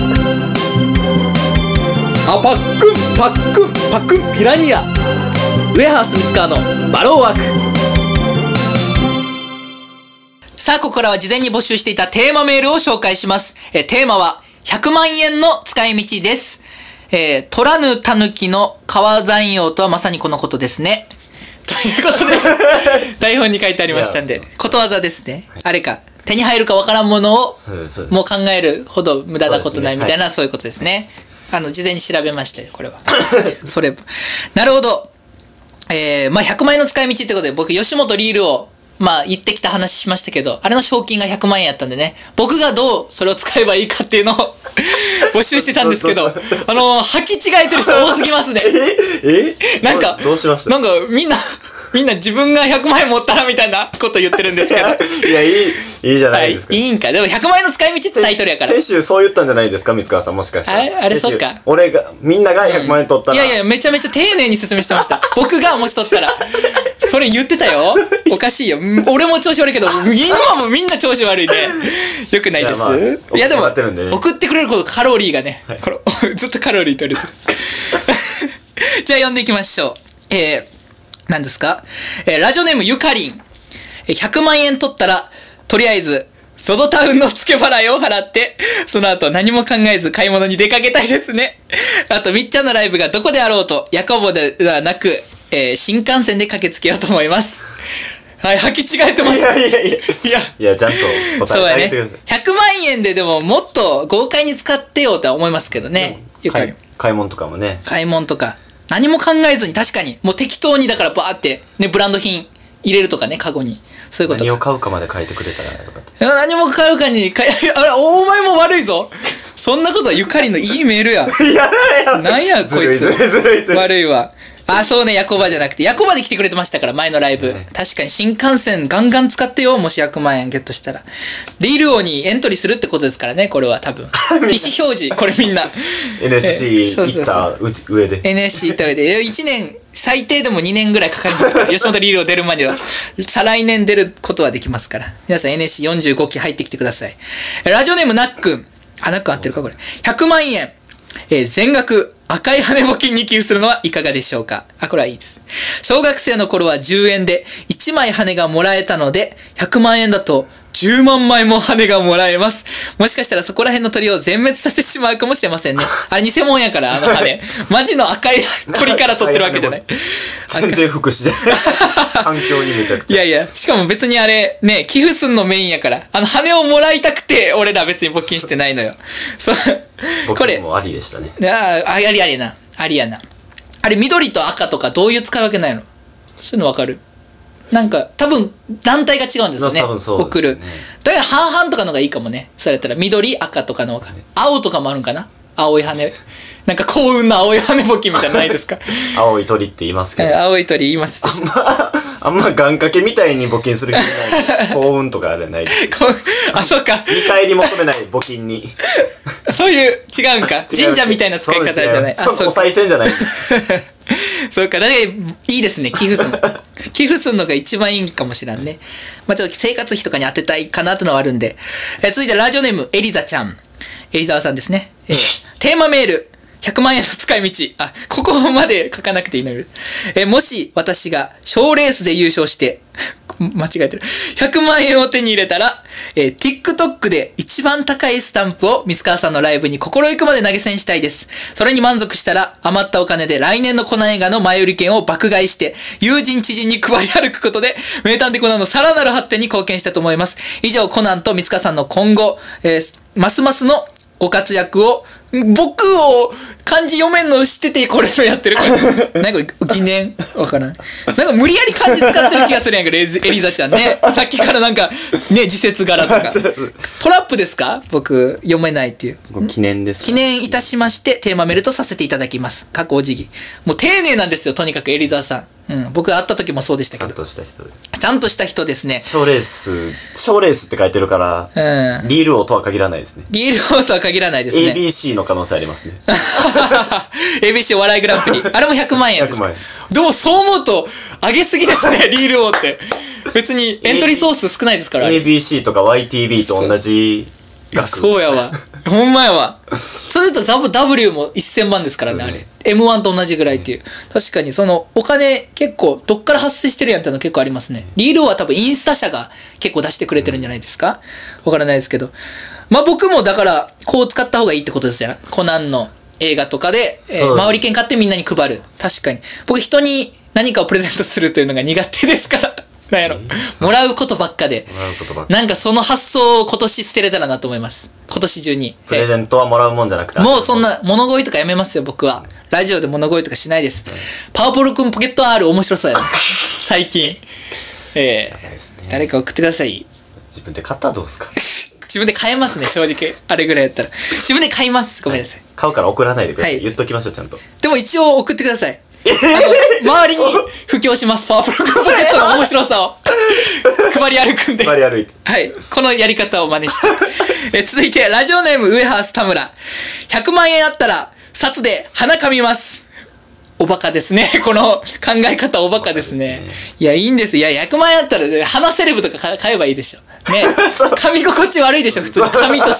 パックンピラニア。ウェハースミツカーのバローワーク。さあ、ここからは事前に募集していたテーマメールを紹介します。テーマは100万円の使い道です。取らぬ狸の川山用とはまさにこのことですね。ということで、台本に書いてありましたんで、ことわざですね。あれか、手に入るかわからんものをもう考えるほど無駄なことないみたいな、そういうことですね。事前に調べましたよ、これは。なるほど。まあ、100万円の使い道ってことで、僕、吉本リールをまあ言ってきた話しましたけど、あれの賞金が100万円やったんでね、僕がどうそれを使えばいいかっていうのを募集してたんですけど、履き違えてる人多すぎますね。なんか、 どうしました？ なんかみんな自分が100万円持ったらみたいなこと言ってるんですけど。 いや、いいじゃないですか。 いいんか。でも100万円の使い道ってタイトルやから。 先週そう言ったんじゃないですか、三川さん、もしかしたら。 あれそっか。 みんなが100万円取ったら。 いや、めちゃめちゃ丁寧に説明してました。僕がもし取ったら。それ言ってたよ。おかしいよ。俺も調子悪いけど、今もみんな調子悪いね。よくないです。いやでも、送ってくれることカロリーがね、ずっとカロリー取れてる。じゃあ読んでいきましょう。何ですか？ラジオネームゆかりん。100万円取ったら、とりあえず、ソドタウンの付け払いを払って、その後何も考えず買い物に出かけたいですね。あと、みっちゃんのライブがどこであろうと、夜行簿ではなく、新幹線で駆けつけようと思います。はい、履き違えてます。 いや、ちゃんと答えてあげてください。 100万円ででももっと豪快に使ってよとは思いますけどね。 買い物とかもね。 買い物とか。何も考えずに確かに、もう適当にだからバーって、ね、ブランド品入れるとかね、カゴに。そういうことか。 何を買うかまで書いてくれたらよかった。 何も買うかに、あれ、お前も悪いぞ。そんなことはゆかりのいいメールや。 いや、 なんや、こいつ。悪いわ。あ、そうね、ヤコバじゃなくて、ヤコバで来てくれてましたから、前のライブ。確かに新幹線ガンガン使ってよ、もし100万円ゲットしたら。リール王にエントリーするってことですからね、これは多分。意思表示、これみんな。 NSC 行った上で。 NSC 行った上で。1年、最低でも2年ぐらいかかりますから、吉本リール王出るまでは。再来年出ることはできますから。皆さん NSC45 期入ってきてください。ラジオネームなっくん。あ、なっくん合ってるか、これ。100万円。全額。赤い羽募金に寄付するのはいかがでしょうか？あ、これはいいです。小学生の頃は10円で1枚羽がもらえたので、100万円だと10万枚も羽がもらえます。もしかしたらそこら辺の鳥を全滅させてしまうかもしれませんね。あれ偽物やから、あの羽。マジの赤い鳥から取ってるわけじゃない。 全然福祉じゃない。環境にめちゃくちゃ。 いや、しかも別にあれ、ね、寄付すんのメインやから、羽をもらいたくて、俺ら別に募金してないのよ。 これもありでしたね。 ありやな。ありやな。あれ、緑と赤とかどういう使い分けないの？そういうの分かる？なんか、多分、団体が違うんですよね。送る。だから半々とかのがいいかもね。それやったら、緑、赤とかの方が。青とかもあるんかな？青い羽。なんか幸運の青い羽募金みたいなのないですか？ 青い鳥って言いますけど。 青い鳥言いますでしょ。 あんま願掛けみたいに募金する人いない。幸運とかあれない。 あ、そうか。 見返り求めない募金に。 そういう、違うんか。神社みたいな使い方じゃない。 そう、お賽銭じゃない。 そうか。だからいいですね。寄付するの。寄付するのが一番いいかもしれんね。まあちょっと生活費とかに当てたいかなってのはあるんで。続いてラジオネーム、エリザちゃん。エリザワさんですね。テーマメール。100万円の使い道。あ、ここまで書かなくていいのよ。もし私が賞レースで優勝して、間違えてる。100万円を手に入れたら、TikTok で一番高いスタンプを三川さんのライブに心ゆくまで投げ銭したいです。それに満足したら、余ったお金で来年のコナン映画の前売り券を爆買いして、友人知人に配り歩くことで、名探偵コナンのさらなる発展に貢献したと思います。以上、コナンと三川さんの今後、ますますのご活躍を、僕を漢字読めんの知っててこれのやってるから。なんか疑念わからん。なんか無理やり漢字使ってる気がするんやけど、エリザちゃんね。さっきからなんか、ね、時節柄とか。トラップですか？僕、読めないっていう。 記念です。 記念いたしまして、テーマメールとさせていただきます。過去お辞儀。もう丁寧なんですよ、とにかくエリザさん。僕会った時もそうでしたけど。 ちゃんとした人です。 ちゃんとした人ですね。 賞レースって書いてるから、リール王とは限らないですね。 リール王とは限らないですね。 ABC の可能性ありますね。 ABC お笑いグランプリ。あれも100万円ですか？でもそう思うと、上げすぎですね、リール王って。別にエントリー総数少ないですから。 ABC とか YTV と同じ額。 そうやわ。ほんまやわ。それとW も1000万ですからね、あれ。M1 と同じぐらいっていう。確かにそのお金結構どっから発生してるやんっての結構ありますね。リール王は多分インスタ社が結構出してくれてるんじゃないですか？わからないですけど。まあ僕もだからこう使った方がいいってことですよね。コナンの映画とかで、前売り券買ってみんなに配る。確かに。僕人に何かをプレゼントするというのが苦手ですから。なんやろ。もらうことばっかで。なんかその発想を今年捨てれたらなと思います。今年中に。 プレゼントはもらうもんじゃなくて。 もうそんな物乞いとかやめますよ、僕は。 ラジオで物声とかしないです。パワポロくんポケット R 面白そうやな。最近。誰か送ってください。 自分で買ったらどうですか？ 自分で買えますね、正直。あれぐらいやったら。自分で買います。ごめんなさい。 買うから送らないでください。言っときましょう、ちゃんと。 でも一応送ってください。周りに布教します。パワポロくんポケットの面白さを。配り歩くんで。 配り歩いて。 はい。このやり方を真似して。続いて、ラジオネーム、ウエハース田村。100万円あったら、札で鼻噛みます。おバカですね。この考え方おバカですね。いや、いいんです。いや、100万円あったら、鼻セレブとか買えばいいでしょ。ね。噛み心地悪いでしょ、普通に。紙として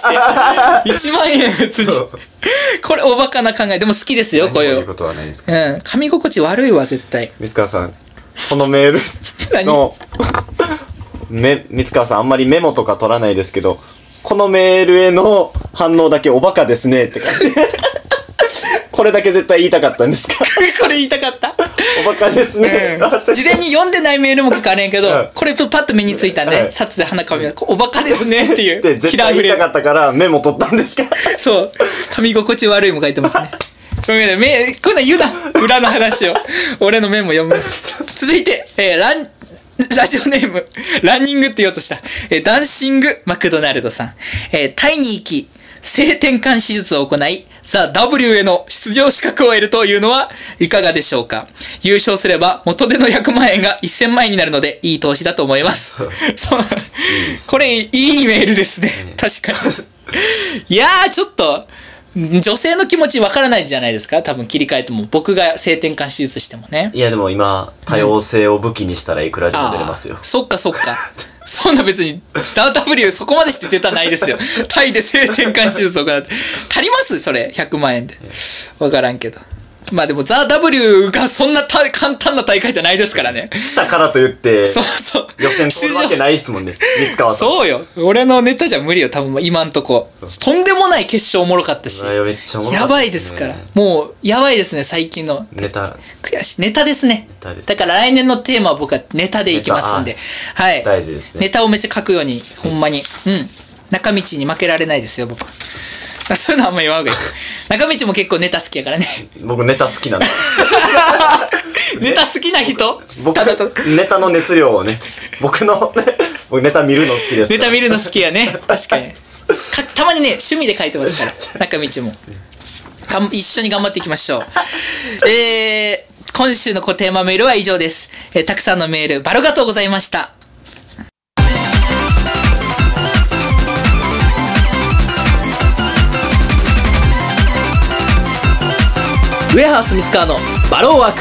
。1万円普通に。これ、おバカな考え。でも好きですよ、こういう。 ことはないですか。 噛み心地悪いわ、絶対。 三川さん、このメールの、三川さんあんまりメモとか取らないですけど、このメールへの反応だけおバカですねって書いて。これだけ絶対言いたかったんですか？ これ言いたかった。 おバカですね。 事前に読んでないメールも聞かれんけど、これパッと目についたね、札で鼻かみ、おバカですねっていう。 絶対言いたかったからメモ取ったんですか？ そう。噛み心地悪いも書いてますね。ごめんね、こんなん言うな。裏の話を。俺のメモ読む。続いて、ラジオネーム、ランニングって言おうとした。ダンシングマクドナルドさん。タイに行き、性転換手術を行い、ザ・ W への出場資格を得るというのはいかがでしょうか。優勝すれば元手の100万円が1000万円になるのでいい投資だと思います。そう。これいいメールですね。確かに。いやー、ちょっと、女性の気持ちわからないじゃないですか。多分切り替えても。僕が性転換手術してもね。 いやでも今、多様性を武器にしたらいくらでも出れますよ。 そっかそっか。そんな別に、W そこまでして出たないですよ。タイで性転換手術を行って。足りますそれ、100万円で。わからんけど。まあでも、ザ・ W がそんな簡単な大会じゃないですからね。 したからと言って、 そうそう。 予選取るわけないっすもんね。三川さん。 そうよ。俺のネタじゃ無理よ、多分今んとこ。とんでもない決勝おもろかったし。 めっちゃおもろかった。 やばいですから。もう、やばいですね、最近の。 ネタ。 悔しい。ネタですね。だから来年のテーマは僕はネタでいきますんで。はい。 大事ですね。 ネタをめっちゃ書くように、ほんまに。中道に負けられないですよ、僕。そういうのあんま言わんほうがいい。中道も結構ネタ好きやからね。 僕ネタ好きなんです。 ネタ好きな人？ 僕、ネタの熱量をね、僕ネタ見るの好きです。 ネタ見るの好きやね。確かに。たまにね、趣味で書いてますから、中道も。一緒に頑張っていきましょう。今週のテーマメールは以上です。たくさんのメール、ありがとうございました。ウェハース三川のバローワーク。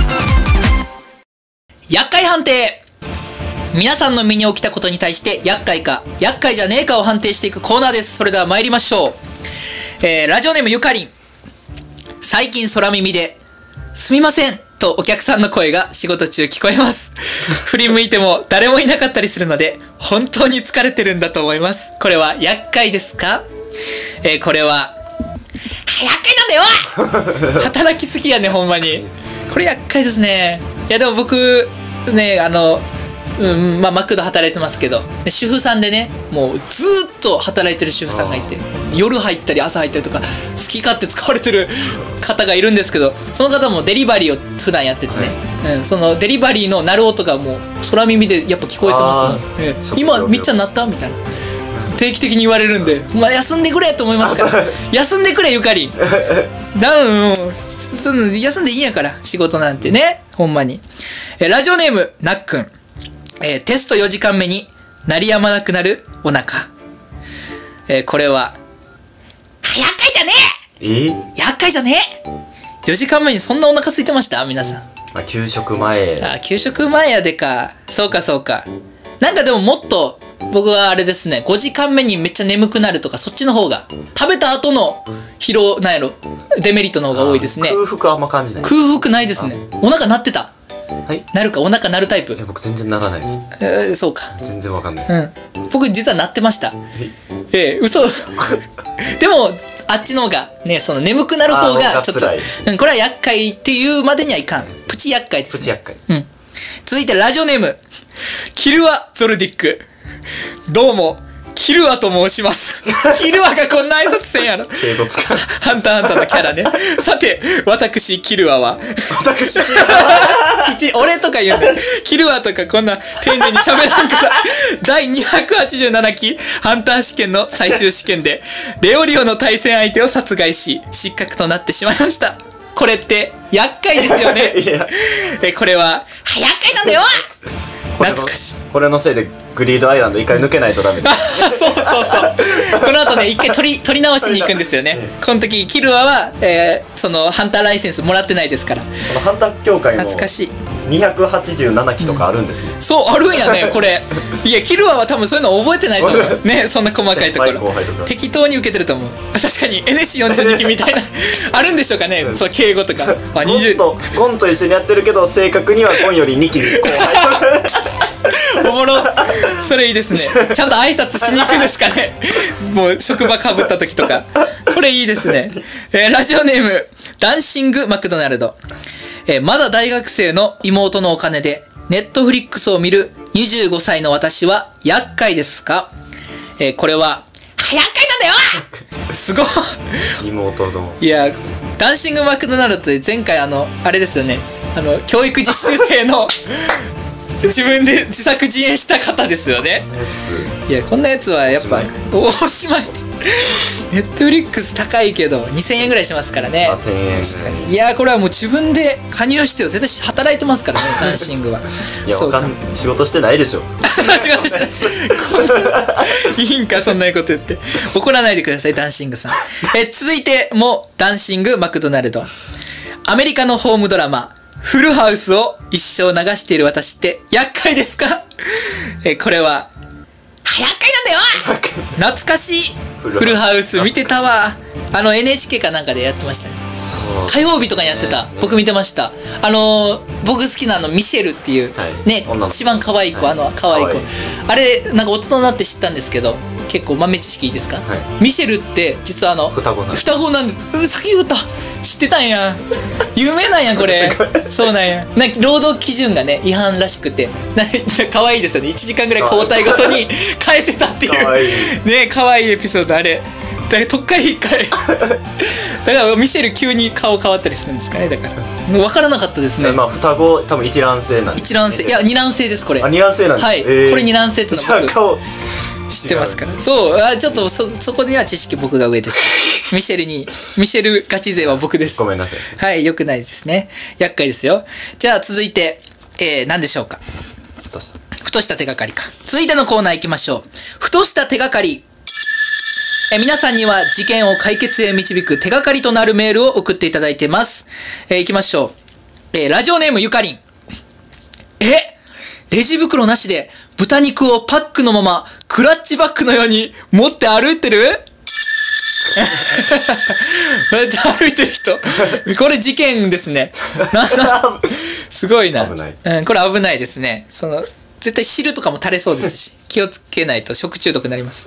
厄介判定。皆さんの身に起きたことに対して厄介か厄介じゃねえかを判定していくコーナーです。それでは参りましょう。ラジオネームゆかりん。最近空耳ですみませんとお客さんの声が仕事中聞こえます。振り向いても誰もいなかったりするので本当に疲れてるんだと思います。これは厄介ですか？これは厄介なんだよ。働きすぎやね、ほんまに。これ厄介ですね。いやでも僕ね、まあマクド働いてますけど、主婦さんでね、もうずーっと働いてる主婦さんがいて、夜入ったり朝入ったりとか好き勝手使われてる方がいるんですけど、その方もデリバリーを普段やっててね、そのデリバリーの鳴る音がもう空耳でやっぱ聞こえてますもん。今めっちゃ鳴ったみたいな。定期的に言われるんで、まあ、休んでくれと思いますから。休んでくれゆかりん。休んでいいんやから仕事なんてね、ほんまに。ラジオネームなっくん。テスト4時間目に鳴りやまなくなるお腹。これは厄介じゃねえ。厄介じゃねえ。4時間目にそんなお腹空いてました皆さん。 給食前。 給食前やでか。そうかそうか。なんかでももっと僕はあれですね、5時間目にめっちゃ眠くなるとか、そっちの方が食べた後の疲労なんやろ、デメリットの方が多いですね。 空腹あんま感じない。 空腹ないですね。お腹鳴ってた？はい。なるか、お腹鳴るタイプ？ 僕全然鳴らないです。 そうか。 全然わかんないです。 僕実は鳴ってました。嘘。でもあっちの方がね、その眠くなる方がちょっと、これは厄介っていうまでにはいかん。プチ厄介です。 プチ厄介です。 続いてラジオネームキルア・ゾルディック。どうもキルアと申します。キルアがこんな挨拶せんやろ。ハンターハンターのキャラね。さて、私、キルアは。俺とか言うんだよ。キルアとかこんな丁寧に喋らんから。第287期ハンター試験の最終試験で、レオリオの対戦相手を殺害し、失格となってしまいました。これって、厄介ですよね。これは、厄介なんだよ。懐かしい。 これのせいでグリードアイランド一回抜けないとダメだ。 そうこの後ね、一回取り直しに行くんですよね。この時キルアは、そのハンターライセンスもらってないですから。このハンター協会も懐かしい。 287期とかあるんですね。 そうあるんやねこれ。いやキルアは多分そういうの覚えてないと思うね。そんな細かいところ適当に受けてると思う。確かに NSC42 期みたいなあるんでしょうかね。そう敬語とか。 ゴンと一緒にやってるけど正確にはゴンより2期後輩。 おもろ。それいいですね。ちゃんと挨拶しに行くんですかね。もう職場かぶった時とか。これいいですね。ラジオネームダンシングマクドナルド。まだ大学生の妹のお金でネットフリックスを見る25歳の私は厄介ですか？これは厄介なんだよ。すごい。 妹の。 いやダンシングマクドナルドって前回あれですよね。教育実習生の自分で自作自演した方ですよね。いやこんなやつはやっぱおしまい。ネットフリックス高いけど2000円ぐらいしますからね。 1000円。 確かに。いやこれはもう自分で加入してよ。絶対働いてますからねダンシングは。 いや仕事してないでしょ。 仕事してない。いいんかそんなこと言って。怒らないでくださいダンシングさん。続いてもダンシングマクドナルド。アメリカのホームドラマフルハウスを一生流している私って厄介ですか？これは厄介なんだよ。懐かしい。フルハウス見てたわ。NHK かなんかでやってましたね。火曜日とかにやってた。僕見てました。僕好きなミシェルっていうね、一番可愛い子、可愛い子。あれなんか大人になって知ったんですけど、結構豆知識いいですか？ミシェルって実は双子なんです。先言うた。知ってたんや。有名なんやこれ。そうなんや。労働基準がね違反らしくて、可愛いですよね。1時間ぐらい交代ごとに変えてたっていうね、可愛いエピソード。あれ特回1回だからミシェル急に顔変わったりするんですかね。だから分からなかったですね。 まあ双子多分一卵性なんです。 一卵性。いや二卵性ですこれ。 二卵性なんです。 はい。これ二卵性ってのは僕知ってますから。そうちょっとそこでは知識僕が上です。ミシェルガチ勢は僕です。 ごめんなさい。はい、よくないですね。厄介ですよ。じゃあ続いて何でしょうか。ふとした手がかりか。続いてのコーナー行きましょう。ふとした手がかり。皆さんには事件を解決へ導く手がかりとなるメールを送っていただいてます。行きましょう。ラジオネームゆかりん。レジ袋なしで豚肉をパックのままクラッチバッグのように持って歩いてる歩いてる人。これ事件ですね。すごいな。これ危ないですね。絶対汁とかも垂れそうですし、気をつけないと食中毒になります。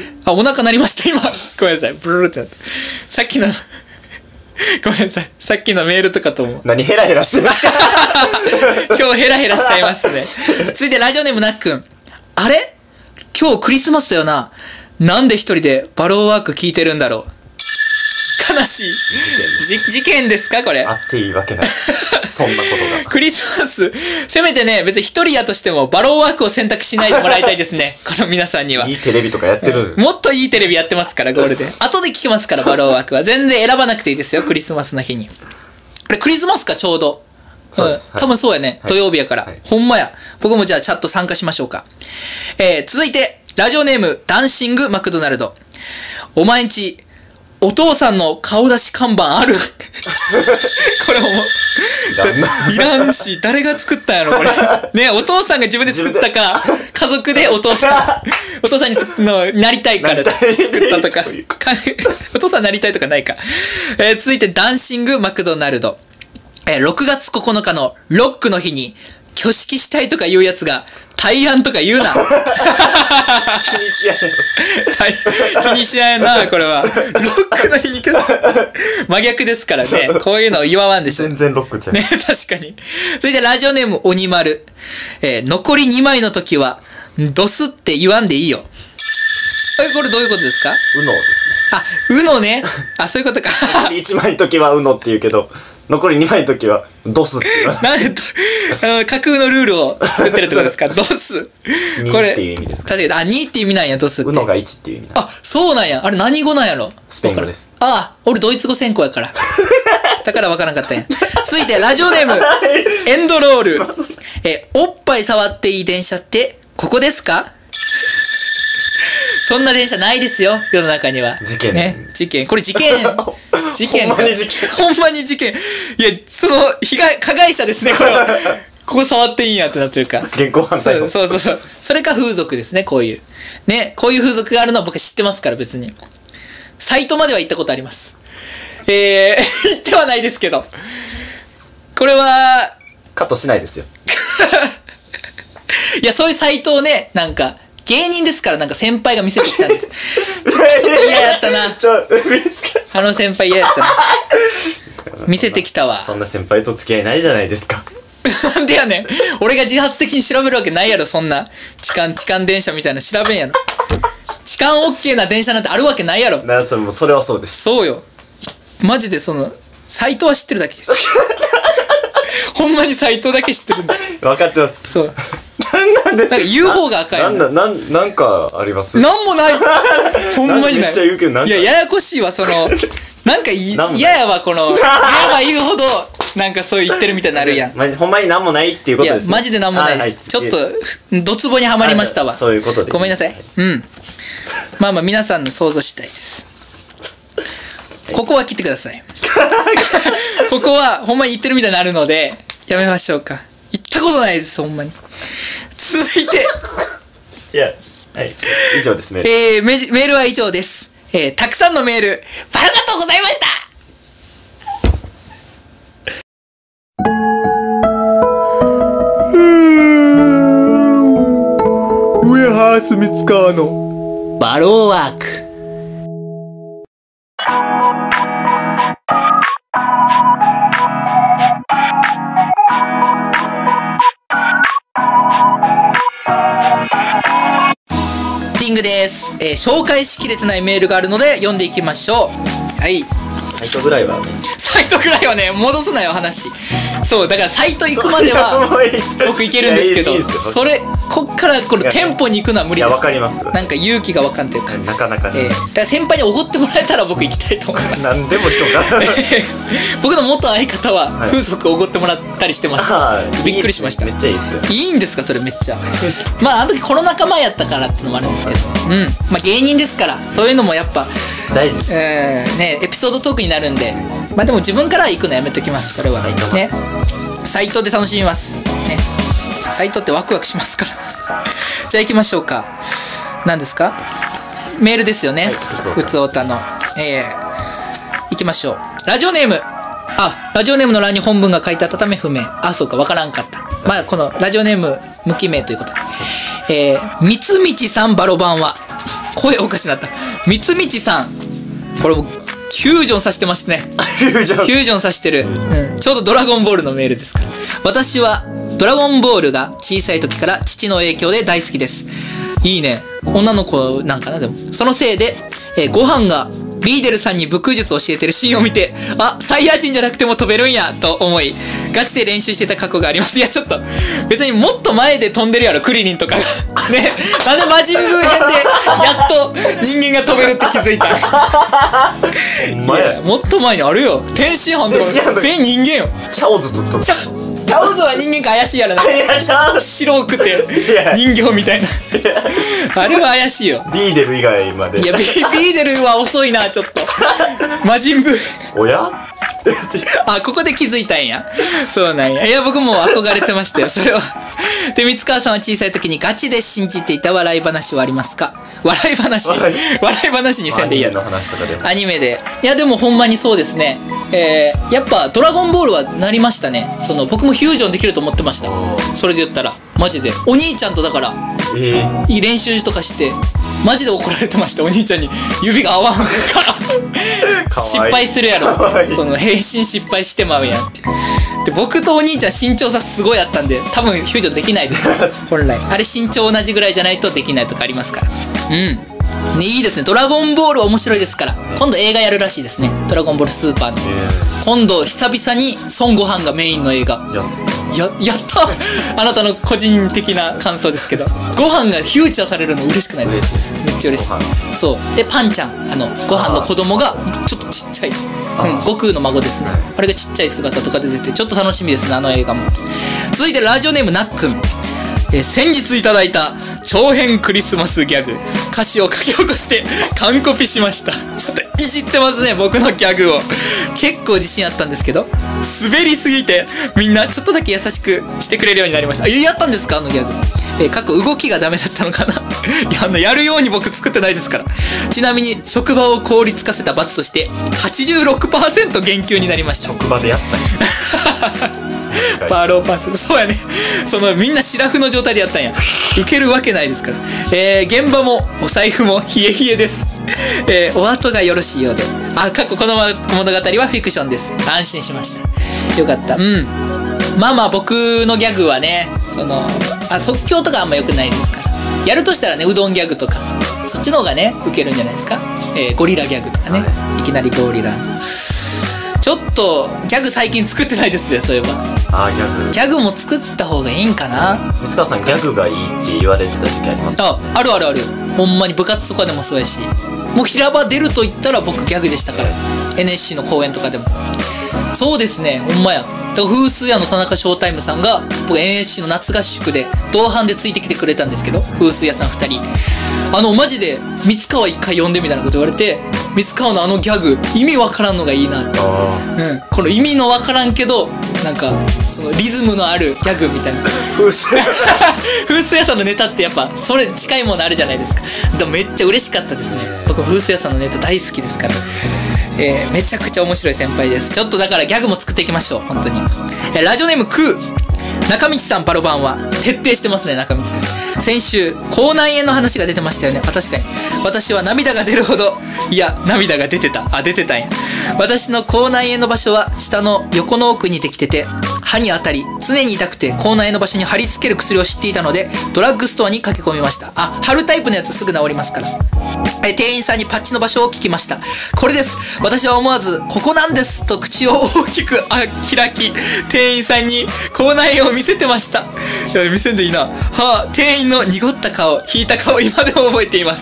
お腹鳴りました今。ごめんなさい。ブルルってなって。さっきのごめんなさい。さっきのメールとかとも。 何ヘラヘラしてる。 今日ヘラヘラしちゃいますね。続いてラジオネームなっくん。あれ？今日クリスマスだよな。なんで一人でバローワーク聞いてるんだろう。悲しい事件ですかこれ。 あっていいわけない。そんなことが。 クリスマスせめてね別に一人やとしてもバローワークを選択しないでもらいたいですね。この皆さんには。 いいテレビとかやってる。 もっといいテレビやってますからゴールデン。後で聞けますからバローワークは全然選ばなくていいですよクリスマスの日に。これクリスマスかちょうど。多分そうやね。土曜日やから。ほんまや。僕もじゃあチャット参加しましょうか。続いてラジオネームダンシングマクドナルド。お前んちお父さんの顔出し看板ある。これもいらんし誰が作ったんやろこれ。ねお父さんが自分で作ったか家族でお父さんになりたいから作ったとかお父さんなりたいとかないか。続いてダンシングマクドナルド。6月9日のロックの日に挙式したいとか言うやつが大安とか言うな。気にしや気にしないなこれは。ロックの日に真逆ですからね。こういうのを言わんでしょ。 全然ロックちゃうね。 確かに。続いてラジオネーム鬼丸。残り2枚の時はドスって言わんでいいよ。 これどういうことですか？ UNO ですね。 あ、UNO ね。あ、そういうことか。 残り1枚の時は UNO って言うけど、残り2枚の時はDOS って言わない。 なんと、架空のルールを作ってるってことですか？ドス。これ、 2っていう意味ですか？ 確かに、2って意味なんや、ドスって。 UNO が1っていう意味なんです。 あ、そうなんや。あれ何語なんやろ？ スペイン語です。 あ、俺ドイツ語専攻やから。だから分からんかったんや。続いて、ラジオネーム、エンドロール。おっぱい触っていい電車って、ここですか？そんな電車ないですよ、世の中には。 事件。 ね、事件。これ事件。事件か。 ほんまに事件。 ほんまに事件。いや、その、加害者ですね、これは。ここ触っていいんやってなってるか。 現行犯逮捕。 そう。それか風俗ですね、こういう。ね、こういう風俗があるのは僕知ってますから、別に。サイトまでは行ったことあります。行ってはないですけど。これは、 カットしないですよ。 いや、そういうサイトをね、なんか、芸人ですからなんか先輩が見せてきたんです。ちょっと嫌やったな。あの先輩嫌やったな。見せてきたわ。 そんな先輩と付き合いないじゃないですか。 なんでやねん。俺が自発的に調べるわけないやろ、そんな。痴漢電車みたいな調べんやろ。痴漢 OK な電車なんてあるわけないやろ。 それはそうです。 そうよ。マジでサイトは知ってるだけです。ほんまにサイトだけ知ってるんです。 分かってます。 そう。 なんでなんか言う方が赤い。 なんかあります？ なんもない。ほんまにない。 めっちゃ言うけどなんか。 いや、ややこしいわ、なんか嫌やわ、言えば言うほど、なんかそう言ってるみたいになるやん。 ほんまになんもないっていうことですね。 いや、マジでなんもないです。ちょっと、ドツボにはまりましたわ。 そういうことで。 ごめんなさい。うん。まあ皆さんの想像したいです。ここは切ってください。ここはほんまに言ってるみたいになるので、やめましょうか。言ったことないです、ほんまに。続いて。 いや、はい。以上ですね。 メールは以上です。たくさんのメール、ありがとうございました。 ウエハースミツカーのバローワーク。エンディングです。紹介しきれてないメールがあるので読んでいきましょう。はい。 サイトぐらいはね、 戻すなよ話。そうだからサイト行くまでは僕行けるんですけど、こっから店舗に行くのは無理です。 いや、わかります。 なんか勇気がわかんというか、 なかなかね。 だから先輩におごってもらえたら僕行きたいと思います。 なんでも人が僕の元相方は風俗おごってもらったりしてます。びっくりしました。 めっちゃいいですよ。 いいんですかそれめっちゃ。まああの時コロナ禍前やったからってのもあるんですけど、まあ芸人ですからそういうのもやっぱ大事です。 ね、エピソードトークになるんで、まあでも自分から行くのやめときます。それはね、サイトで楽しみますね。サイトってワクワクしますからじゃあ行きましょうか。何ですか？メールですよね。ふつおたの行きましょう。ラジオネームの欄に本文が書いてあったため不明。そうか、わからんかった。まあこのラジオネーム無記名ということで、みつみちさんバロバンは声おかしなった。みつみちさん、これもフュージョンさせてましてね。フュージョンさせてる、ちょうどドラゴンボールのメールですから。私はドラゴンボールが小さい時から父の影響で大好きです。いいね、女の子なんかな。でもそのせいで、ご飯がビーデルさんに武空術を教えてるシーンを見て、サイヤ人じゃなくても飛べるんやと思いガチで練習してた過去があります。いやちょっと別にもっと前で飛んでるやろ、クリリンとかがね。なんで魔人ブー編でやっと人間が飛べるって気づいたもっと前にあるよ。天津飯とか全員人間よ。 チャオズと飛ぶ。 チャオズは人間か怪しいやろな。白くて人形みたいなあれは怪しいよ。 ビーデル以外まで。 いやビーデルは遅いなちょっと魔人ブーおやここで気づいたんや。そうなんや。いや僕も憧れてましたよそれは。で三川さんは小さい時にガチで信じていた笑い話はありますか？笑い話にせんでいいやろ。アニメで。いやでもほんまにそうですね。やっぱドラゴンボールはなりましたね。僕もフュージョンできると思ってました。それで言ったらマジでお兄ちゃんとだから練習とかしてマジで怒られてました。お兄ちゃんに指が合わんから失敗するやろ、変身失敗してまうやんって。で僕とお兄ちゃん身長差すごいあったんで多分フュージョンできないです本来。あれ身長同じぐらいじゃないとできないとかありますから。 ね、いいですね。ドラゴンボール面白いですから。今度映画やるらしいですね。ドラゴンボールスーパーの。今度久々に孫悟飯がメインの映画。やったあなたの個人的な感想ですけど、ご飯がフューチャーされるの嬉しくないですか？めっちゃ嬉しい。そうで、パンちゃん、ご飯の子供がちょっとちっちゃい、悟空の孫ですね。あれがちっちゃい姿とかで出て、ちょっと楽しみですね、あの映画も。続いてラジオネームなっくん。先日いただいた長編クリスマスギャグ、歌詞を書き起こして完コピしました。ちょっといじってますね、僕のギャグを。結構自信あったんですけど、滑りすぎてみんなちょっとだけ優しくしてくれるようになりました。やったんですか、あのギャグ。動きがダメだったのかな。やるように僕作ってないですから。ちなみに職場を効率化せた罰として 86% 減給になりました。 職場でやったんや。 パーローパーセント。そうやね。みんなシラフの状態でやったんや。受けるわけないですから。現場もお財布も冷え冷えです。お後がよろしいようで。この物語はフィクションです。安心しました。よかった。まあ僕のギャグはね、即興とかあんま良くないですから。やるとしたらね、うどんギャグとか、そっちの方がね、ウケるんじゃないですか。ゴリラギャグとかね。いきなりゴリラ。ちょっとギャグ最近作ってないですね、そういえば。ギャグも作った方がいいんかな。 水川さん、ギャグがいいって言われてた時期ありますか？ ある。ほんまに部活とかでもそうやし、もう平場出ると言ったら僕ギャグでしたから。NSC の公演とかでも。そうですね、ほんまや。風水屋の田中ショータイムさんが僕 NSC の夏合宿で同伴でついてきてくれたんですけど、風水屋さん2人マジで三川一回呼んでみたいなこと言われて、三川のギャグ意味わからんのがいいなって。この意味のわからんけどなんかリズムのあるギャグみたいな。風水屋さんのネタってやっぱそれ近いものあるじゃないですか。でもめっちゃ嬉しかったですね。僕風水屋さんのネタ大好きですから。めちゃくちゃ面白い先輩です。ちょっとだからギャグも作っていきましょう、本当に。ラジオネームクー。中道さん、バロバンは徹底してますね。中道さん、先週口内炎の話が出てましたよね。確かに私は涙が出るほど、いや涙が出てたんや。私の口内炎の場所は下の横の奥にできてて、歯に当たり常に痛くて、口内炎の場所に貼り付ける薬を知っていたのでドラッグストアに駆け込みました。貼るタイプのやつすぐ治りますから。店員さんにパッチの場所を聞きました。これです。私は思わずここなんですと口を大きく開き、店員さんに口内炎を見せてました。見せんでいいな。店員の濁った顔、引いた顔、今でも覚えています。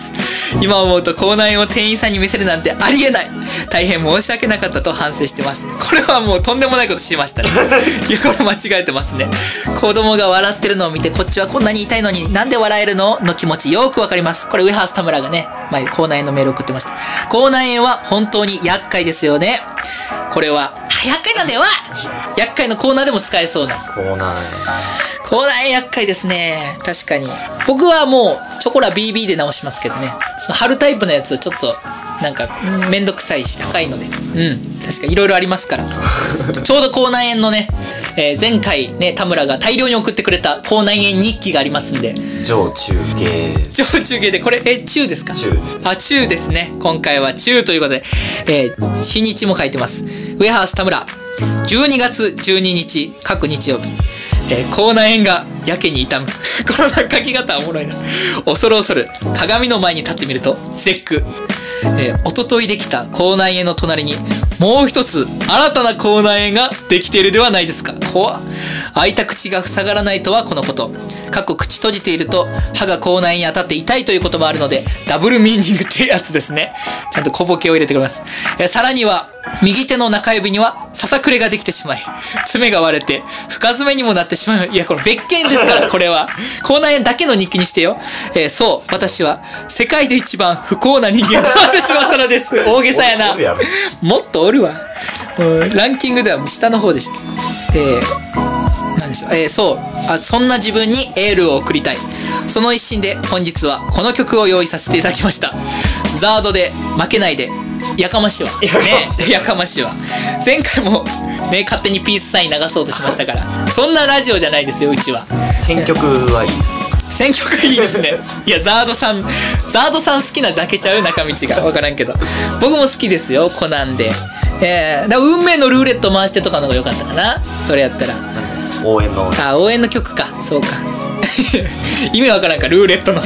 今思うと口内炎を店員さんに見せるなんてありえない。大変申し訳なかったと反省してます。これはもうとんでもないことしましたね。いや、これ間違えてますね。子供が笑ってるのを見て、こっちはこんなに痛いのになんで笑えるのの気持ちよくわかります。これウエハース田村がね、前口内炎のメール送ってました。口内炎は本当に厄介ですよね。これは厄介なんだよ。厄介のコーナーでも使えそうな。口内炎厄介ですね。確かに僕はもうチョコラ BB で直しますけどね。貼るタイプのやつはちょっとなんかめんどくさいし高いので、確かいろいろありますから。ちょうど口内炎のね、前回ね、田村が大量に送ってくれた口内炎日記がありますんで。 上中下で、これ中ですか？中です。中ですね。今回は中ということで、日にちも書いてます。ウエハース田村、12月12日各日曜日、口内炎がやけに痛む。この書き方はおもろいな。恐る恐る鏡の前に立ってみると絶句。おとといできた口内炎の隣にもう一つ新たな口内炎ができているではないですか。怖っ。開いた口が塞がらないとはこのこと。口閉じていると歯が口内炎に当たって痛いということもあるので、ダブルミーニングってやつですね。ちゃんと小ボケを入れてくれます。さらには右手の中指にはささくれができてしまい、爪が割れて深爪にもなってしまう。いや、これ別件ですから。これは口内炎だけの日記にしてよ。そう、私は世界で一番不幸な人間となってしまったのです。大げさやな。もっとおるわ。ランキングでは下の方でした。何でしょう。そんな自分にエールを送りたい。その一心で本日はこの曲を用意させていただきました。ザードで負けないで。やかましいわね。やかましいわ。前回もね、勝手にピースサイン流そうとしましたから。そんなラジオじゃないですよ、うちは。 選曲はいいですね。 選曲いいですね。いや、ザードさん好きなだけちゃう。中道が分からんけど僕も好きですよ、コナンで。だ運命のルーレット回してとかの方が良かったかな、それやったら。 応援の曲か。そうか。意味わからんか、ルーレットの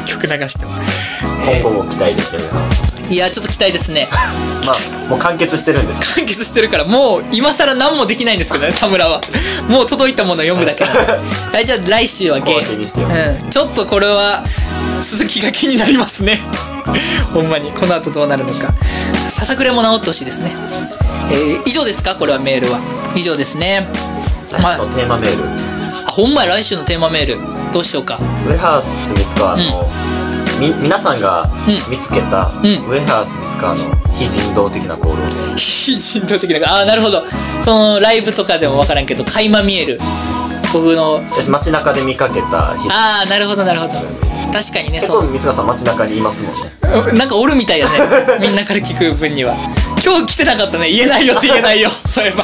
曲流しても。 今後も期待ですね、上原さん。 いや、ちょっと期待ですね。 まあ、もう完結してるんですか？ 完結してるから、もう今更何もできないんですけどね、田村は。もう届いたものを読むだけ。はい、じゃあ来週は小分けにしてよ。 ちょっとこれは続きが気になりますね。ほんまにこの後どうなるのか。ささくれも治ってほしいですね。以上ですか？これはメールは以上ですね。 来週のテーマメール、 ほんまや、来週のテーマメールどうしようか。 ウエハース三川の、皆さんが見つけた、ウエハース三川の非人道的な行動。 非人道的な、なるほど。そのライブとかでも分からんけど垣間見える僕の街中で見かけた人。 なるほどなるほど。確かにね。 結構三川さん街中にいますもんね。 なんかおるみたいやね。みんなから聞く分には今日来てなかったね。言えないよって言えないよ。そういえば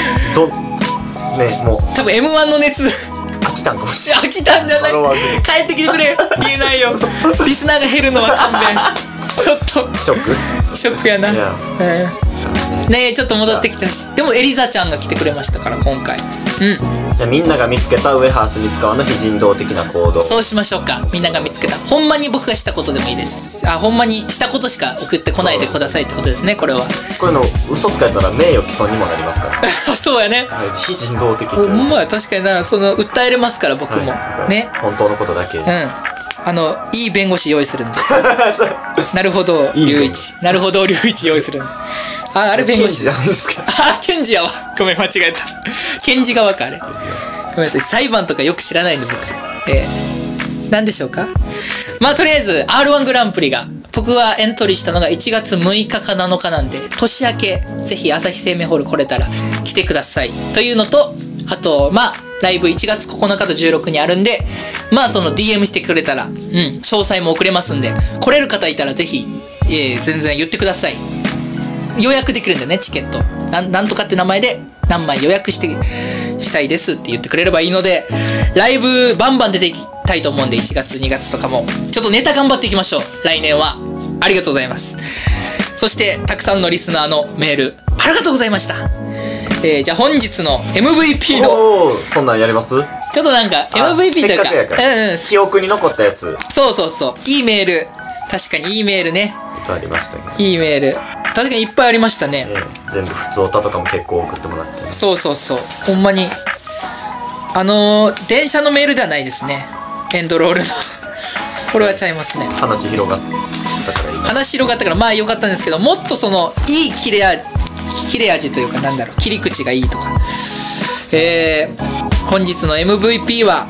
ね、もう多分 M1 の熱飽きたんかもしれない。 飽きたんじゃない。帰ってきてくれ。言えないよ。リスナーが減るのは勘弁。ちょっとショックやな。ねえ、ちょっと戻ってきてほしい。でもエリザちゃんが来てくれましたから今回。 じゃあみんなが見つけたウエハース三川の非人道的な行動。 そうしましょうか。みんなが見つけた、ほんまに僕がしたことでもいいです。ほんまにしたことしか送ってこないでくださいってことですね。これはこういうの嘘つかれたら名誉毀損にもなりますから。 そうやね。 非人道的。 ほんまや、確かにな。訴えれますから僕も、ね。 本当のことだけ。 いい弁護士用意するんで。なるほど隆一、なるほど隆一用意するんで。あれ弁護士じゃないですか。 検事やわ。ごめん、間違えた。検事側か、あれ。ごめんなさい、裁判とかよく知らないんで僕。何でしょうか。まあとりあえず R1 グランプリが僕はエントリーしたのが1月6日か7日なんで、年明けぜひ朝日生命ホール来れたら来てくださいというのと、あとライブ1月9日と16にあるんで、その DM してくれたら詳細も送れますんで、来れる方いたらぜひ全然言ってください。予約できるんだよね、チケット。なんとかって名前で何枚予約したいですって言ってくれればいいので、ライブバンバン出ていきたいと思うんで、1月2月とかもちょっとネタ頑張っていきましょう、来年は。ありがとうございます。そしてたくさんのリスナーのメールありがとうございました。じゃあ本日の MVP のそんなんやります？ ちょっとなんか MVP というか、 記憶に残ったやつ。 そういいメール、確かにいいメールね。 ありましたね。 いいメール確かにいっぱいありましたね。 全部普通歌とかも結構送ってもらって。 そうほんまに電車のメールではないですね。エンドロールのこれはちゃいますね。 話広がったから良かったんですけど、もっといい切れ味というか、切り口がいいとか。本日の MVP は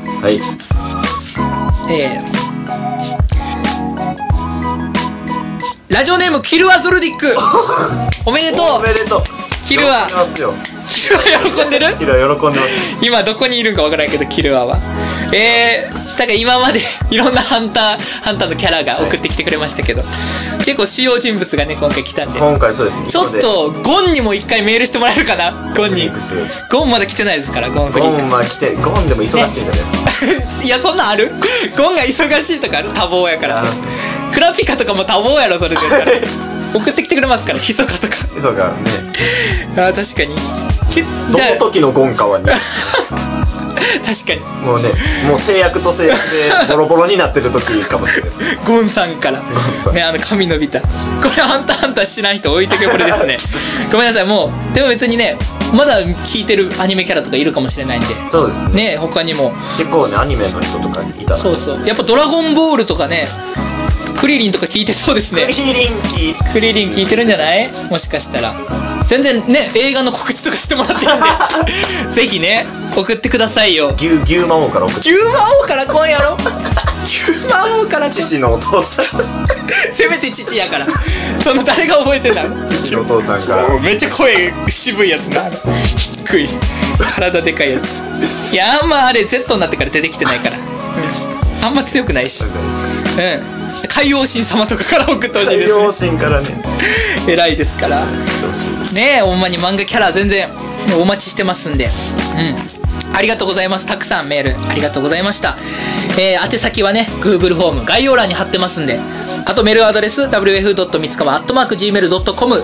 ラジオネームキルアゾルディック。おめでとう。キルア喜んでる？ キルア喜んでます。 今どこにいるんかわからんけど、キルアはだから今までいろんなハンターのキャラが送ってきてくれましたけど、結構主要人物がね今回来たんで、 今回そうですね。 ちょっとゴンにも一回メールしてもらえるかな。ゴンまだ来てないですから。ゴンフリックスゴンでも忙しいんじゃないですか。 いや、そんなんある？ゴンが忙しいとかある？多忙やから。クラピカとかも多忙やろ、それ絶対。送ってきてくれますから、ヒソカとか。 ヒソカね。 確かに。 どの時のゴンかはね。 確かに。 もう制約と制約でボロボロになってる時かもしれないです。 ゴンさんからね、髪伸びた。これハンターしない人置いてけぼりですね。ごめんなさい。もうでも別にね、まだ聞いてるアニメキャラとかいるかもしれないんで。 そうですね。 他にも結構ね、アニメの人とかいたら。 そうやっぱドラゴンボールとかね、クリリンとか聞いてそうですね。クリリン聞いてるんじゃない？もしかしたら全然ね、映画の告知とかしてもらっていいんでぜひね、送ってくださいよ。 牛魔王から送って。 牛魔王から今夜の牛魔王から父のお父さんせめて父やから。誰が覚えてんだ。 父のお父さんから。 めっちゃ声渋いやつな。低い体でかいやつ。いや、あれ Z になってから出てきてないから、あんま強くないし。海王神様とかから送ってほしいですね。 海王神からね。 偉いですからね。ほんまに漫画キャラ全然お待ちしてますんで。ありがとうございます。たくさんメールありがとうございました。宛先はね Google フォーム概要欄に貼ってますんで、あとメールアドレス wf.mitsukawa@gmail.com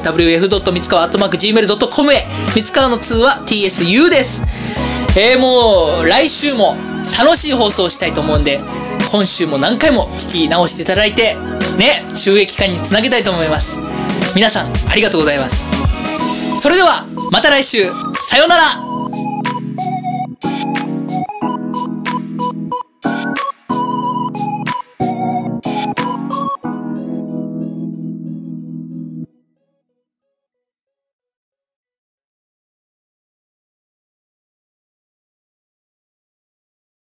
wf.mitsukawa@gmail.com へ。三川の2は TSU です。もう来週も楽しい放送をしたいと思うんで、 今週も何回も聞き直していただいてね、収益化につなげたいと思います。皆さんありがとうございます。それではまた来週、さようなら。